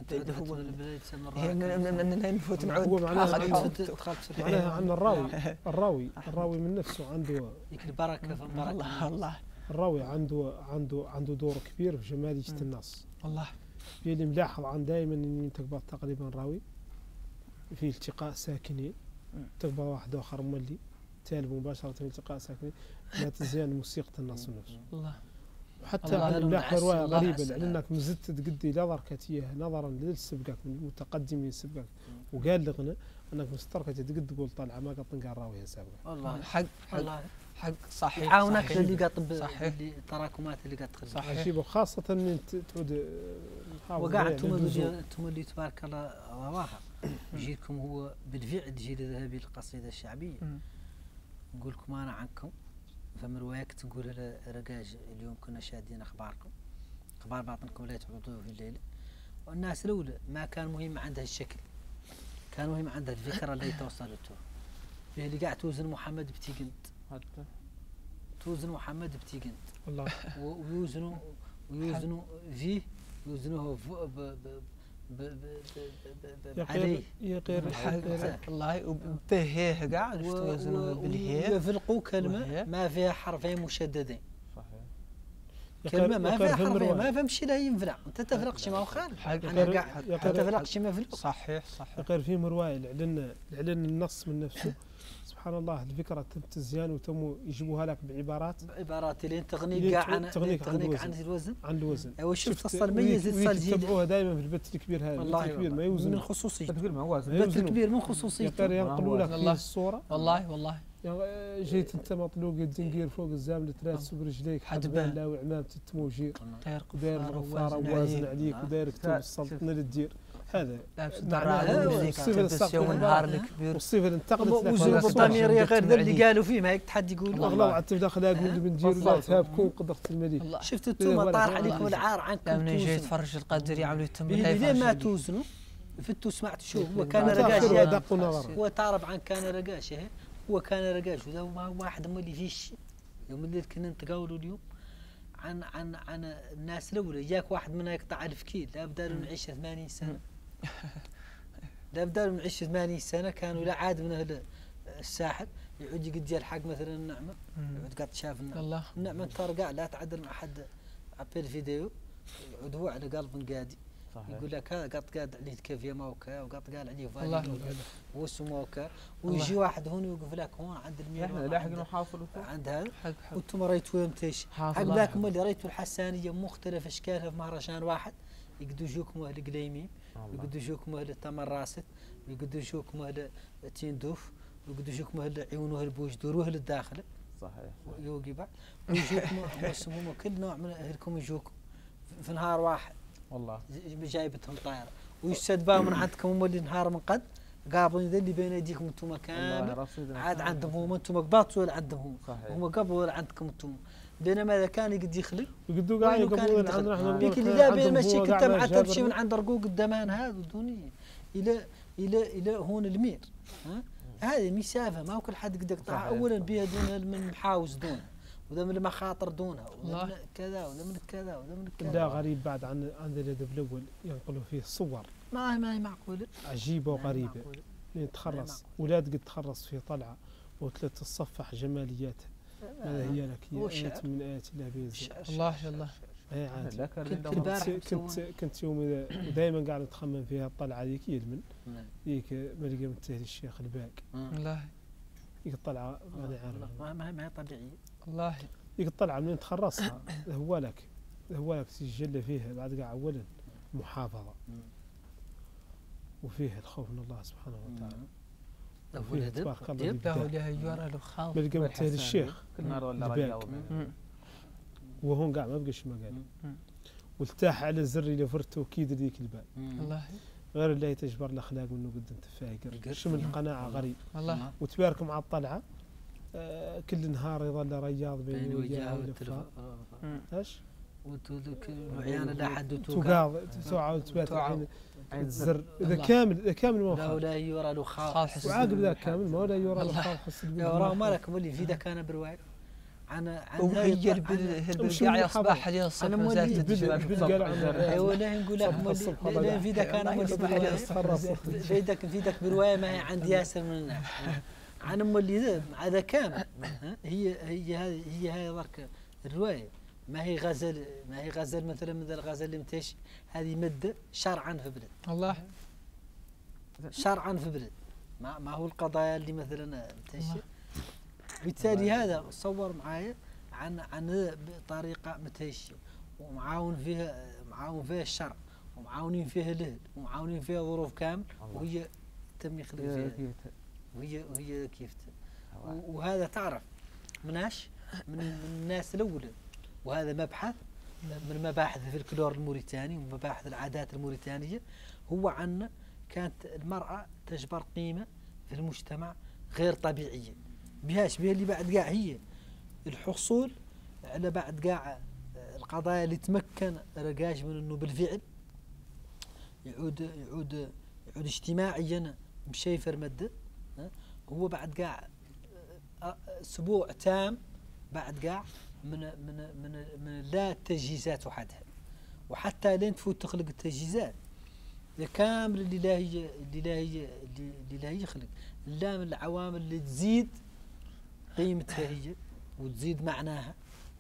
من نفوت نعود. هو معناها عن الراوي من نفسه عنده البركه في البركه. الله الراوي عنده دور كبير في جمالية النص. والله اللي ملاحظ عن دائما اني تقبل تقريبا راوي في التقاء ساكنين، تقبل واحد اخر مولي تالب مباشرة التقاء ساكنين، لا تزيان موسيقى النص نفسه. الله وحتى ملاحظ رواية غريبة لأنك مزدت تقدي لا ضركتيه نظرا للسبقك من المتقدمين سبقك، وقال لغنا انك مستركتي تقد تقول طالعه ما قد نلقى الراوية سابقا. والله حق صحيح، يعاونك اللي قاطب التراكمات اللي قاعد تخرج صحيح. عجيب، وخاصة ان تعود وقعدتم اللي تبارك الله رواها يجيكم هو بالفعل جيل ذهبي القصيدة الشعبية. نقول لكم انا عنكم فمن روايك تقول رقاج اليوم كنا شادين اخبار باطنكم لا تعودوا في الليل، والناس الاولى ما كان مهم عندها الشكل، كان مهم عندها الفكرة اللي توصلته اللي قاعد توزن محمد بتيقنت حتى توزن محمد بتيقنت والله ويوزنوا فيه يوزنوه عليه يقير الله وبهيه قاعد توزنوه بالهيه ويفلقوا كلمة ما فيها حرفين مشددين. كلمة ما فيها حرفين ما فهمش لا ينفلق، انت تفلق شي ما هو خالف، انا قاعد تفلق شي ما فلق. صحيح يقير في مرواي لعلن النص من نفسه. سبحان الله الفكرة تم تزيان وتم يجيبوها لك بعبارات لين تغنيك عن الوزن عن الوزن. ايوا شفت تصل ميز اتصال جيد تتبعوها دائما في البث الكبير هذا. والله الكبير ما يوزن من خصوصيته، البث الكبير من خصوصيته. ينقلوا لك فيه الصورة. والله جيت انت مطلوق الدنقير فوق الزامل ثلاث برجليك حدبان لا وعمامة التموجير وداير الغفارة ووازن عليك وداير كتب السلطنة للدير. هذا الصيف والنهار الكبير والصيف انتقلت وزوج الضميرية غير ذا اللي قالوا فيه ما هيك تحد يقول والله وعدت داخل اقول بندير ولا تهابكم قدرة الملك. شفت انتم طار عليكم العار عنكم. لما جيت فرج القدر يعملوا يتم ليه ما توزنوا فتوا سمعت شو هو كان رقاش هو تعرف عن كان رقاش هو كان رقاش وذا واحد مولي فيش يوم اللي كنا نتقاولوا اليوم عن الناس الاولى. جاك واحد منا يقطع الفكيل لا بدالوا نعيش 80 سنه لا بدالوا نعيش 80 سنه كانوا لا عاد من اهل الساحل يعود يقد الحق مثلا النعمه يعود قد شاف النعمه ترقع لا تعدل مع حد عبال فيديو يعود هو على قلب قادي يقول لك هذا قد قاد عليه كيف موكا وقد قال عليه فالي وسو موكا ويجي واحد هون يوقف لك هون عند المياه احنا لاحق نحاصل عند هذا وانتم ريتوا يمتش حق ذاك مولي ريتوا الحسانيه مختلف اشكالها في مهرجان واحد يقدوا يجوكم اهل قليمين يقدوا يجوكم اهل تمر راسد يقدوا يجوكم اهل تيندوف يقدوا يجوكم اهل عيونه البوجدور واهل الداخله صحيح يوقي بعد ويجوكم مسموم كل نوع من اهلكم يجوكم في نهار واحد والله جايبتهم طايره ويستدباوا من عندكم هم اللي نهار من قد قابلين ذا اللي بين ايديكم انتم كامل عاد عندهم هم انتم قباط ولا عندهم هم قبل ولا عندكم انتم. بينما اذا كان يقد يخلق يقدوا قاعد يقبلون عندنا بيك اللي لا بين ماشي كنت مع تمشي من عند رقوق الدمان هذا الدنيا الى هون المير. هذه مسافه ما هو كل حد يقدر يقطعها. اولا بها دون من محاوز دونها وذا من المخاطر دونها وذا من كذا وذا من كذا وذا من كذا. لا غريب بعد عن الادب الاول ينقلوا فيه صور ما هي معقوله عجيبه وغريبه. لين تخرص اولاد قد تخرص في طلعه وثلاث تصفح جمالياتها. ماذا هي لك؟ هي آية من آيات الله بيز. الله الله. اي عادي. كنت يوم دائما قاعد اتخمم فيها الطلعه ذيك يلمن ذيك ملقى من الشيخ الباك. الله. ذيك الطلعه ماني عارف. ما هي طبيعيه. الله. ذيك الطلعه منين تخرصها هو لك تسجل فيها بعد قاع اولا محافظه وفيها الخوف من الله سبحانه وتعالى. وفيها تبارك الله ملقى من الشيخ وهون قاع ما بقاش مقال والتاح على الزر اللي فرته كيد ذيك البال. الله. غير اللي تجبر الاخلاق منه قد انت فايقر شمل القناعه غريب. الله. وتبارك مع الطلعه كل نهار يظل رياض بيني وياه ولفاء. ايش؟ وعيانا لا حد تعاود تبات الزر اذا كامل ما لا ولا يرى له خالص وعاقب ذاك كامل ما ولا يرى له خالص. وراه مالك مولي في ذا كان برواي انا وهي بالقاع يصبح عليه الصبح نزلت ولا نقول لك مولي في ذا كان مولي في ذاك بروايه ما هي عند ياسر من الناس. انا مولي هذا كامل. هي هاي ذاك الروايه ما هي غزل مثلا مثل الغزل اللي متشي هذه مده شرعا في بلد. الله. شرعا في بلد ما هو القضايا اللي مثلا متشي. بالتالي هذا صور معايا عن بطريقه متشي ومعاون فيها الشرع ومعاونين فيها الاهل ومعاونين فيها ظروف كامل وهي تم يخلق فيها وهي كيف وهذا تعرف مناش من الناس الاولى. وهذا مبحث من مباحث الفلكلور الموريتاني ومباحث العادات الموريتانية. هو عن كانت المرأة تجبر قيمة في المجتمع غير طبيعية بها اللي بعد قاع هي الحصول على بعد قاع القضايا اللي تمكن رقاش من انه بالفعل يعود اجتماعيا مشيفر مدة. هو بعد قاع اسبوع تام بعد قاع من لا التجهيزات وحدها وحتى لين تفوت تخلق التجهيزات كامل اللي لا يخلق لا من العوامل اللي تزيد قيمتها هي وتزيد معناها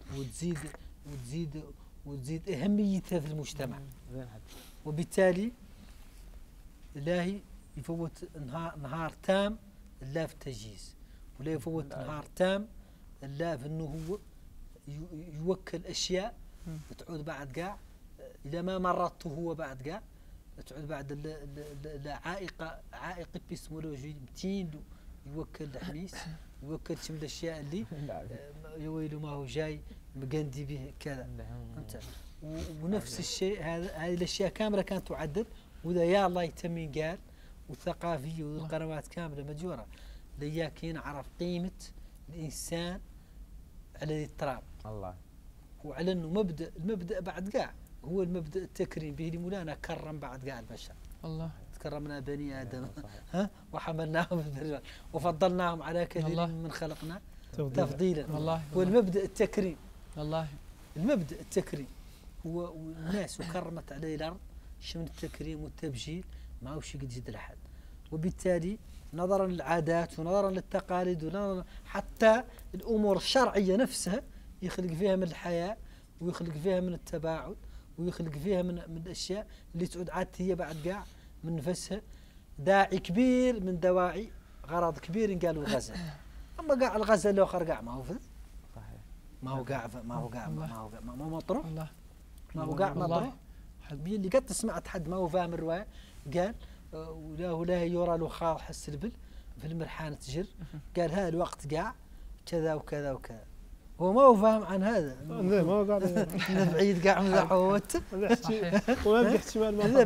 وتزيد أهميتها في المجتمع. وبالتالي لا يفوت نهار تام لا في التجهيز ولا يفوت نهار تام لا في انه هو يوكل اشياء وتعود بعد قاع اذا ما مرته هو بعد قاع تعود بعد عائق ابيستمولوجي متين يوكل الحميس يوكل شمل الاشياء اللي يويلو ما هو جاي مقندي به كذا. ونفس الشيء هذه الاشياء كامله كانت تعدل وذا يا الله يتم قال والثقافيه والقنوات كامله مجوره لياك ينعرف قيمه الانسان على التراب. الله. وعلى انه المبدا بعد قاع هو المبدا التكريم به مولانا كرم بعد قاع البشر. الله. كرمنا بني ادم وحملناهم في البر وفضلناهم على كثير من خلقنا تفضيلا. الله. والمبدا التكريم. الله. المبدا التكريم هو الناس وكرمت عليه الارض شمل التكريم والتبجيل ما هو شيء قد يجد لحد. وبالتالي نظرا للعادات ونظرا للتقاليد ونظرا حتى الامور الشرعيه نفسها يخلق فيها من الحياء ويخلق فيها من التباعد ويخلق فيها من الاشياء اللي تعود عادت هي بعد قاع من نفسها داعي كبير من دواعي غرض كبير إن قالوا الغزل. اما قاع الغزل الاخر قاع ما هو فذ صحيح ما هو قاع ما هو مطروح ما هو قاع مطروح. اللي قد سمعت حد ما هو فاهم الروايه قال ولا يرى له خاض حس البل في المرحان تجر قال ها الوقت قاع كذا وكذا وكذا هو ما هو فاهم عن هذا. لا ما هو قاعد بعيد قاعد مزح ووت وما في احتمال ما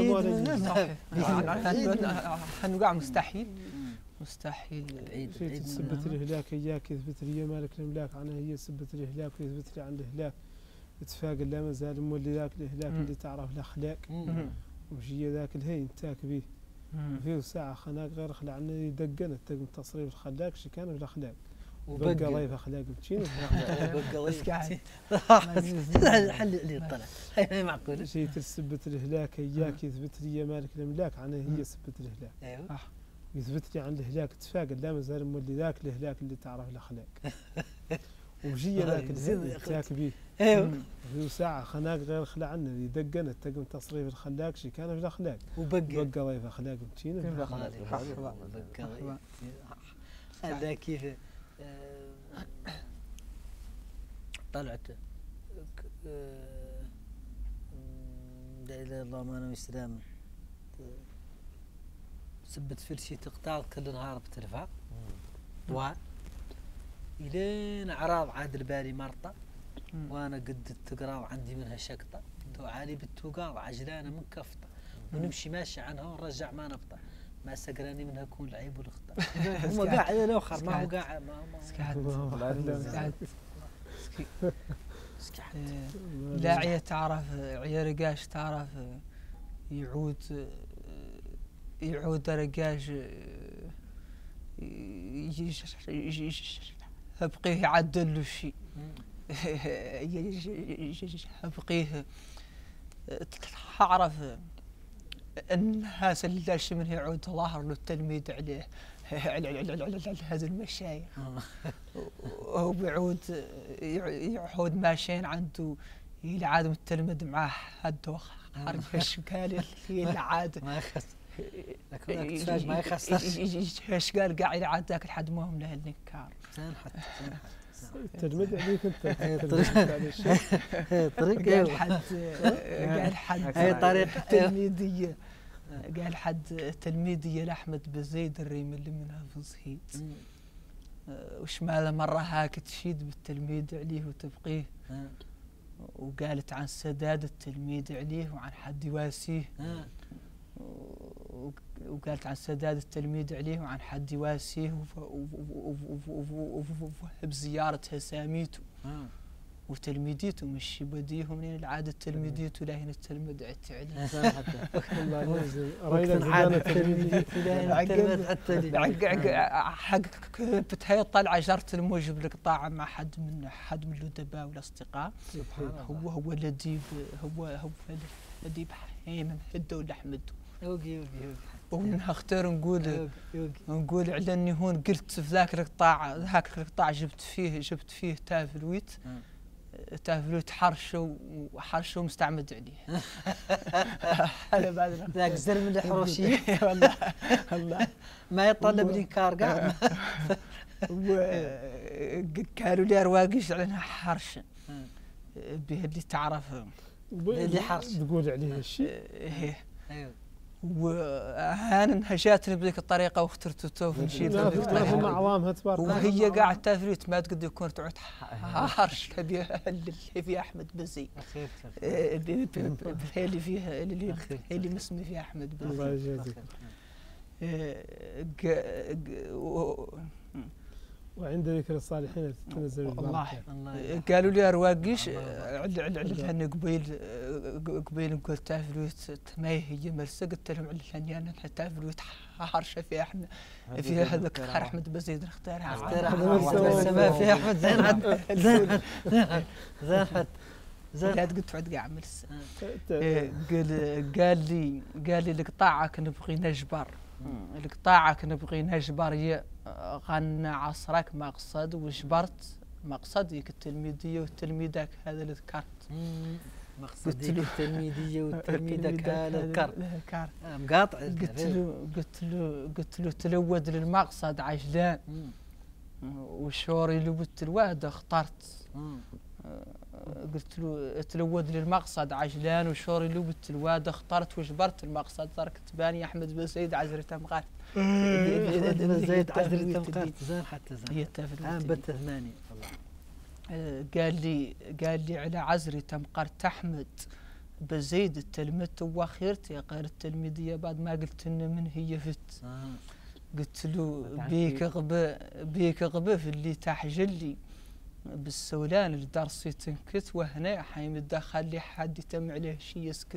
بعيد حنوقع مستحيل بعيد سبة الهلاك إياك يثبت لي مالك الإملاك عنها هي سبة الهلاك ويثبت لي عن الهلاك اتفاق لا مازال مولي ذاك الهلاك اللي تعرف الأخلاق ومشي ذاك الهين تاك به فيه ساعة خناق غير خلع عنه يدقن التقم تصريف الخلاق شي كان في الأخلاق وبقى ضيف أخلاق بتشين حل اللي طلع هاي معقولة شيء سبة الهلاك إياك يثبت لي مالك الإملاك عنها هي سبة الهلاك أيوه يثبت لي عن الهلاك اتفاق لا مازال مولي ذاك الهلاك اللي تعرف الأخلاق ومشي ذاك الهين تاك به ايوه في ساعة خناق غير خلع عنه يدقن التقم تصريف الخلاق شي كان في الأخلاق وبقى ضيف أخلاق بتشين بقى هذا كيف طلعت لا اله الا الله ما انا مسلم سبت فرشي تقطع كل نهار بتلفها طوال الين اعراض عاد البالي مرطه وانا قد تقرا وعندي منها شقطه تو عالي بالتوقاض عجلانه من كفطه ونمشي ماشي عنها ونرجع ما نبطه ما سقراني منها كون العيب والخطا هم قاعد الاخر ما هو قاعد لاعية تعرف عيرقاش تعرف يعود رقاش أبقيه يعدل له شيء أبقيه تعرف الناس اللي لاش منه يعود ظاهر له التلميذ عليه على هذا المشايخ وهو بيعود يعود ماشيين عنده يلعب التلميذ معاه هدو خرج قال هي العاده ما يخسر لكن ما يخسرش ايش قال قاعد يلعب ذاك لحد ما هم له النكار زين حتى التلميذ عليك انت طريق قال حد هي طريقه تلميذيه قال حد تلميذيه لاحمد بزيد الريم اللي منها في زهيد وش ماله مره هاك تشيد بالتلميذ عليه وتبقيه وقالت عن سداد التلميذ عليه وعن حد يواسيه وقالت عن سداد التلميذ عليه وعن حد يواسيه بزيارة هساميته وتلميذيته مش بديهم منين العادة تلميذيته لا هنا التلميذ عدت عليه حق بتهي طلع جرة الموجب القطاع مع حد من الأدباء والأصدقاء هو الذي هو الذي بحيمن هده ولحمده ونها اختار نقول على اني هون قلت في ذاك القطاع جبت فيه تافلويت حرشه مستعمد عليه هذا بعد ذاك زلم الحروشي والله ما يطلب الانكار قاعد قالوا لي رواقش علينا حرش به اللي تعرفه اللي حرش تقول عليه الشيء ايوه وأحيانا جاتني بذيك الطريقة واخترت توف نشيل مع عوامها تبارك وهي قاعد تافريت ما تقدر يكون تعود حرش اللي فيها أحمد بزي اللي فيها اللي مسمي فيها أحمد بزي الله يجازيك وعند ذكر الصالحين تنزل الله قالوا لي رواقيش على قبيل نقول تافلوت ما هي مرسى قلت لهم على انا تافلوت حرشه في احنا في هذاك احمد بزيد نختارها ما في احمد زين حد قلت عاد قاعد مرسى قال لي القطاعك نبغي نجبر القطاعك نبغي نجبر غنى عصرك مقصد وجبرت مقصدك التلميذيه والتلميذك هذا اللي ذكرت مقصدك التلميذيه والتلميذك هذا ذكرت مقاطع قلت له تلود للمقصد عجلان وشوري لبت الواد اخترت قلت له تلود للمقصد عجلان وشوري لبت الواد اخترت وجبرت المقصد تركت باني احمد بن سعيد عزرته مغارب زيد عزرته مغارب زين حتى زين هي التافل بت ثمانية قال لي على عزري تمقرت أحمد بزيد التلمت وخيرتي غير التلميذية بعد ما قلت إن من هي فت قلت له بيك غبا في اللي تحجلي بالسولان الدرس يتنكت وهنا حيمد خلي حد يتم عليه شيء يسكت.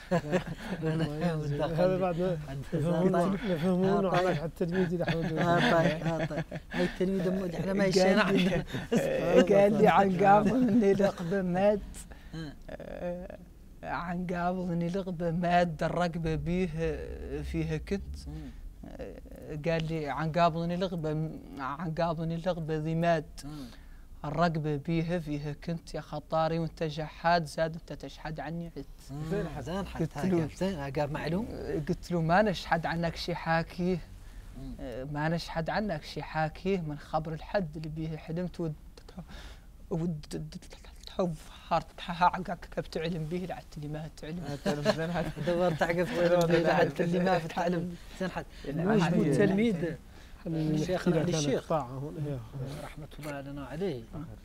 هذا بعد نفهمونه على التلميذ اللي حمد. طيب هاي التلميذ احنا ما يشينا عندنا. قال لي عن قابل اني لقبه ماد عن قابل اني لقبه ماد الرقبه بيه فيها كنت. قال لي عن قابل اني لقبه ذي ماد الرقبة بيها فيها كنت يا خطاري وانت جحاد زاد انت تشحد عني عد. زين حتى زين قال معلوم. قلت له ما نشحد عنك شي حاكيه ما نشحد عنك شي حاكيه من خبر الحد اللي بيه حلمت تحب هارتها عقبت علم به لعدت اللي ما تعلم. زين دورت عقبت لعدت اللي ما تعلم. زين حد التلميذ شيخنا علي الشيخ رحمة الله لنا عليه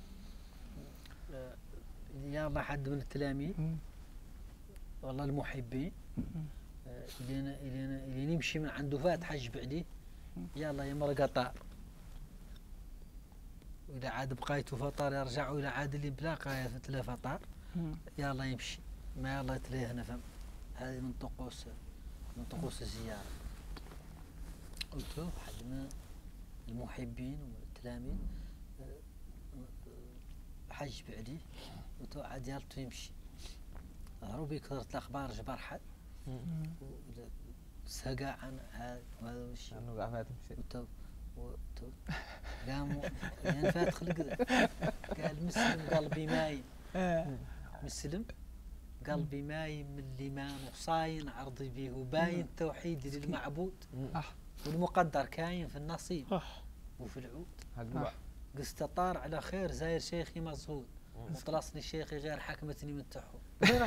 يلا حد من التلاميذ والله المحبين اللي يمشي من عنده فات حج بعديه يلا يمر قطار وإذا عاد بقايته فطار يرجع وإذا عاد اللي بلا قاية له فطار يلا يمشي ما يلا يتليه نفهم. هذه من طقوس الزيارة. قلت له حد من المحبين والتلاميذ حج بعدي قلت له عاد يالتو يمشي ظهروا بي كثرت الأخبار جبر حد سقع عن هذا وهذا وش أنه قاعد فات مشي قاموا يعني فات خلق قال مسلم قلبي مايم مسلم قلبي مايم من الإيمان وصاين عرضي به وباين توحيد للمعبود والمقدر كاين في النصيب وفي العود قست طار على خير زاير شيخي مزهود وطلصني شيخي غير حكمتني من تحو.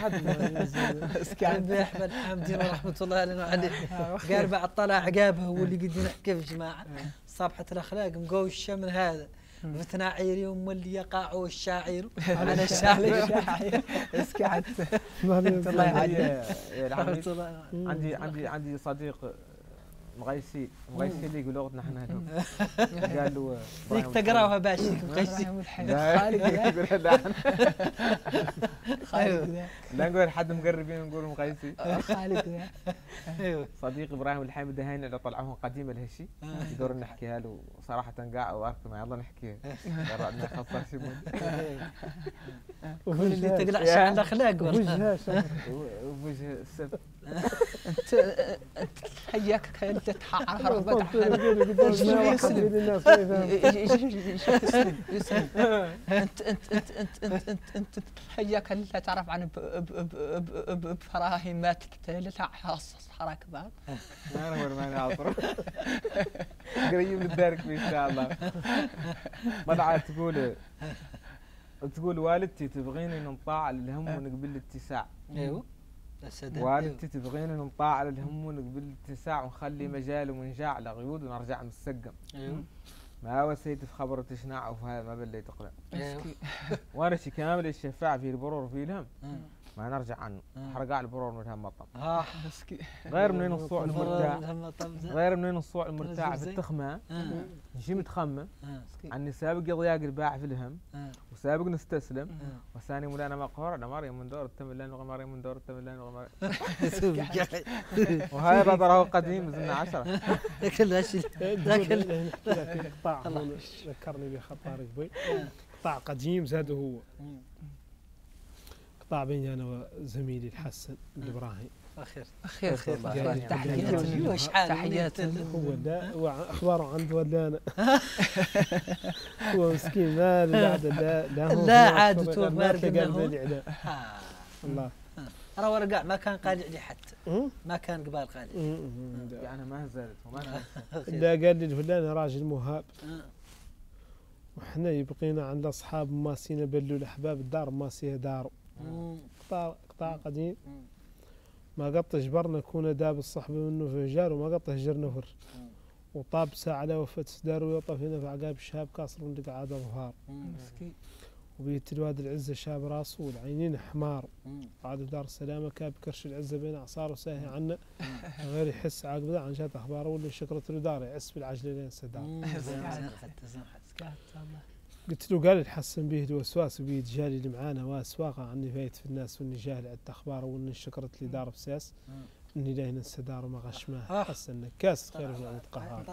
كان بيحمد حمدين ورحمة الله عليه قال بعد طلع عقابه هو اللي قد نحكي في جماعة صبحة الأخلاق مقوش من هذا فتنا عيري اللي يقع الشاعر على الشاعر اسكت الله يعلمك. عندي صديق مغيسي اللي يقول لغتنا احنا قال له فيك تقراوها باشيك مغيسي خالد لا نقول حد مقربين نقول مغيسي خالد. ايوه صديق ابراهيم الحامد هاين اللي طلعوه قديمه لهالشيء يقدر نحكيها له صراحه قاع وارك ما يلا نحكيها رأينا خطر شي اللي تقلع شيء عند اخلاق وجهها وجه السب انت حياك انت تعرف انت حياك انت تعرف عن بفراهيمات حرك بعض ما نعطر قريب من الدارك ان شاء الله. مدعى تقول والدتي تبغيني ننطاع للهم ونقبل الاتساع. ايوه والدتي تبغيني ننطاع على الهم ونقبل الاتساع ونخلي مجال ومنجاع لغيود ونرجع نسقم. ايوه ما وسيت في خبر تشنع وفي هذا ما بليت اقلع. وانا شي كامل الشفاع في البرور في الهم ما نرجع عنه حرقع البرور من هم مطم. غير منين الصوع المرتاع غير منين الصوع المرتاع في التخمه نجي متخمم عني سابق يضياق الباع في الهم وسابق نستسلم وثاني مولانا مقهور انا مريم من دور التملان ومريم من دور التملان وهذا تراه قديم زلنا 10 كل شيء لكن قطاع ذكرني بخطاري بي قطاع قديم زاد هو قطاع بيني انا وزميلي الحسن ابراهيم. خير تحيات هو لا واخباره عنده ولا انا هو مسكين ما لا عادته ما رجع الله أنا ورقع ما كان قالع لي حتى ما كان قبال قالع يعني ما زالت لا قال لي الفلاني راجل مهاب وحنا يبقينا عند اصحاب ماسينا بلوا الاحباب الدار ماسيها دارو قطاع قديم ما قط جبرنا كون داب الصحبه منه في جار وما قط هجرنا فر وطاب ساعه على وفاه دار ويطف هنا في عقاب الشهاب كاسر من عاد ظهار وبيت الواد العزة شاب راسه والعينين حمار. قعدوا دار السلامة كاب كرش العزة بين أعصاره ساهي عنه غير يحس عقب ذا عن جات أخباره واللي شكرت له دار يعس بالعجلة لين سدار. قلت له قال الحسن به الوسواس وبيد جالي اللي معانا واسواقه عني فايت في الناس واني جاهل عد اخباره واني شكرت لي دار بساس اني لا ننسى دار وما غشماه حسن كاس خير ونعمة قهار.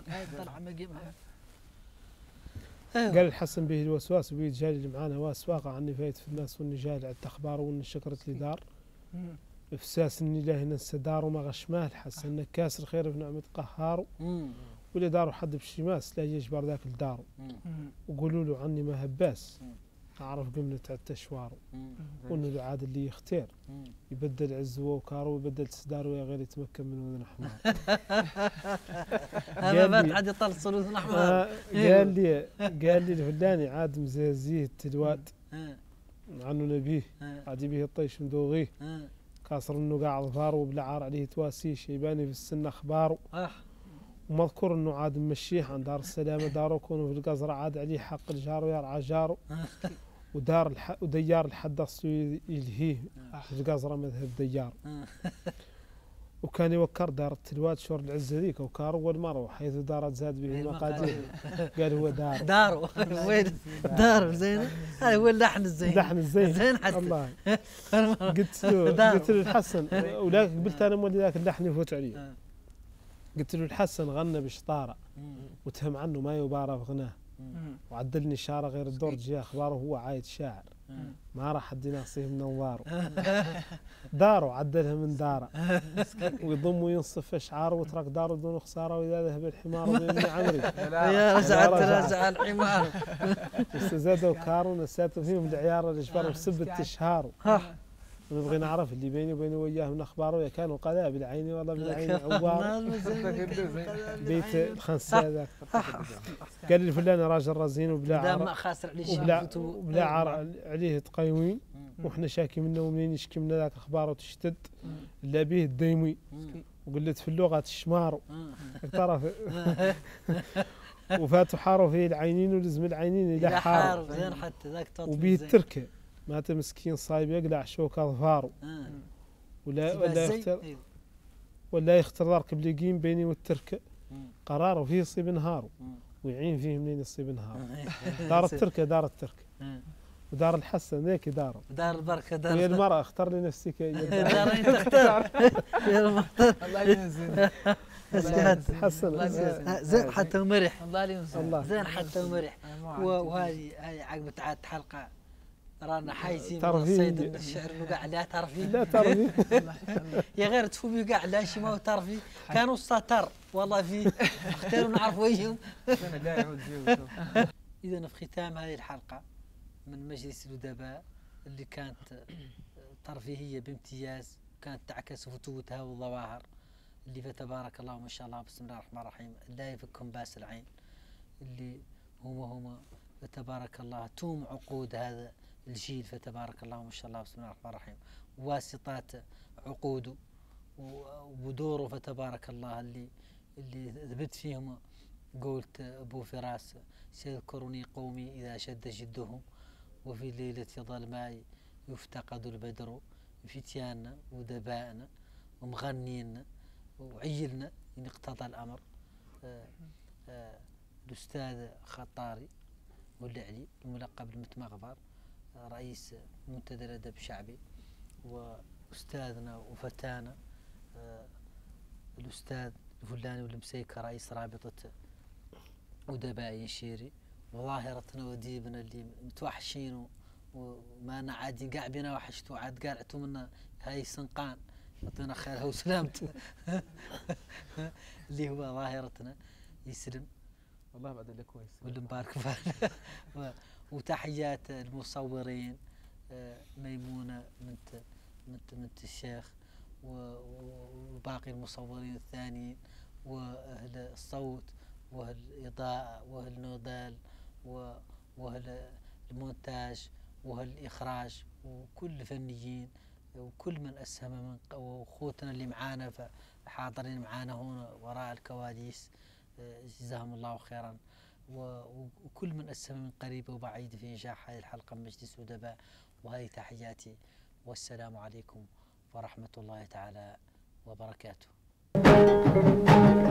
قال الحسن به الوسواس وبيد جالي اللي معانا واسواقه عني فايت في الناس واني جاهل عد اخباره واني شكرت لي دار بساس اني لا ننسى دار وما غشماه الحسن كاس الخير ونعمة قهار. واللي داروا حد بشماس لا يجبر ذاك الدار وقولوا له عني ما هباس أعرف قمنة التشوار وإنه العاد اللي يختار يبدل عزوه وكاره ويبدل سداره يا غير يتمكن من وذن حمار. هذا بات عاد يطل صلوذن حمار. قال لي الفلاني عاد مزازيه التلوات عنه نبيه عاد يبيه الطيش مدوغيه كاسر إنه قاع ظفاره وبلا عار عليه تواسيه شيباني في السن أخباره. ومذكور انه عاد ممشيه عن دار السلامه داره كونه في القزره عاد عليه حق الجار ويرعى جاره وديار الحد اصله يلهيه في القزره مذهب ديار. وكان يوكر دار التلوات شور العزه ذيك وكار اول مره حيث دارت زاد به المقادير قال هو داره وين داره زين هذا هو اللحن الزين زين حتى الله. قلت له الحسن ولكن قلت انا مولي ذاك اللحن يفوت عليه. قلت له الحسن غنى بشطاره وتهم عنه ما يبارى بغناه وعدلني شاره غير الدور جاء اخباره هو عايد شاعر ما راح حد يناصيه من انواره داره عدلها من داره ويضم وينصف اشعاره وترك داره دون خساره واذا ذهب الحمار ويمني عمري يا رجع الحمار استزادوا كارو نسيت فيهم العيار الاشبار بسب التشهار. نبغي نعرف اللي بيني وبينه وياه من اخباره كانوا قذا بالعين والله بالعين عوار بيت الخنس هذاك. قال لي فلان راجل رزين وبلا عار عليه تقيوين وحنا شاكي منه ومنين يشكي من ذاك اخباره تشتد الا به الديمي وقلت في اللغه الشمار اعترف وفاتوا حاروا فيه العينين ولزم العينين الى حار زين حتى ذاك وبيه التركه مات مسكين صايب يقلع شوك اظفاره ولا يختار ركب لقيم بيني والتركه قراره فيه يصيب نهاره ويعين فيه منين يصيب نهاره. دار التركه ودار الحسن ذيك دار البركه دار ويا المرأة اختار لي نفسك دار انت اختار يا المختار الله ينزل حسن زين حتى ومرح الله ينزل زين حتى ومرح. وهذه عقب تعاد حلقه رانا حايسين من الصيد من الشعر وقاع لا ترفي يا غير تفوبي قاع لا شي ما ترفي كانوا ساتر والله في اختاروا نعرف وجههم. اذا في ختام هذه الحلقه من مجلس الأدباء اللي كانت ترفيهيه بامتياز كانت تعكس فتوتها والظواهر اللي فتبارك الله ما شاء الله بسم الله الرحمن الرحيم لا يفكهم باس العين اللي هما فتبارك الله توم عقود هذا الجيل فتبارك الله ما شاء الله بسم الله الرحمن الرحيم واسطات عقوده ودوره فتبارك الله اللي ثبت فيهم قلت ابو فراس سيذكرني قومي اذا شد جدهم وفي ليله ظلماء يفتقد البدر فتياننا ودبائنا ومغنينا وعيلنا ان اقتضى الامر. الاستاذ خطاري والعلي الملقب بالمتمغبر رئيس منتدى الادب الشعبي واستاذنا وفتانا الاستاذ الفلاني والمسيكه رئيس رابطه ادباء ينشيري وظاهرتنا وديبنا اللي متوحشين وما انا عادي قاع بينا وحشتوا عاد قالعتوا منا هاي سنقان يعطينا خيرها وسلامته اللي هو ظاهرتنا يسلم والله بعد لك كويس واللي مبارك وتحيات المصورين ميمونه بنت الشيخ وباقي المصورين الثانيين واهل الصوت واهل الاضاءه واهل نودال واهل المونتاج واهل الاخراج وكل فنيين وكل من اسهم من واخوتنا اللي معانا حاضرين معانا هنا وراء الكواليس جزاهم الله خيرا وكل من أسهم من قريب وبعيد في إنجاح هذه الحلقة من مجلس أدباء. وهذه تحياتي، والسلام عليكم ورحمة الله تعالى وبركاته.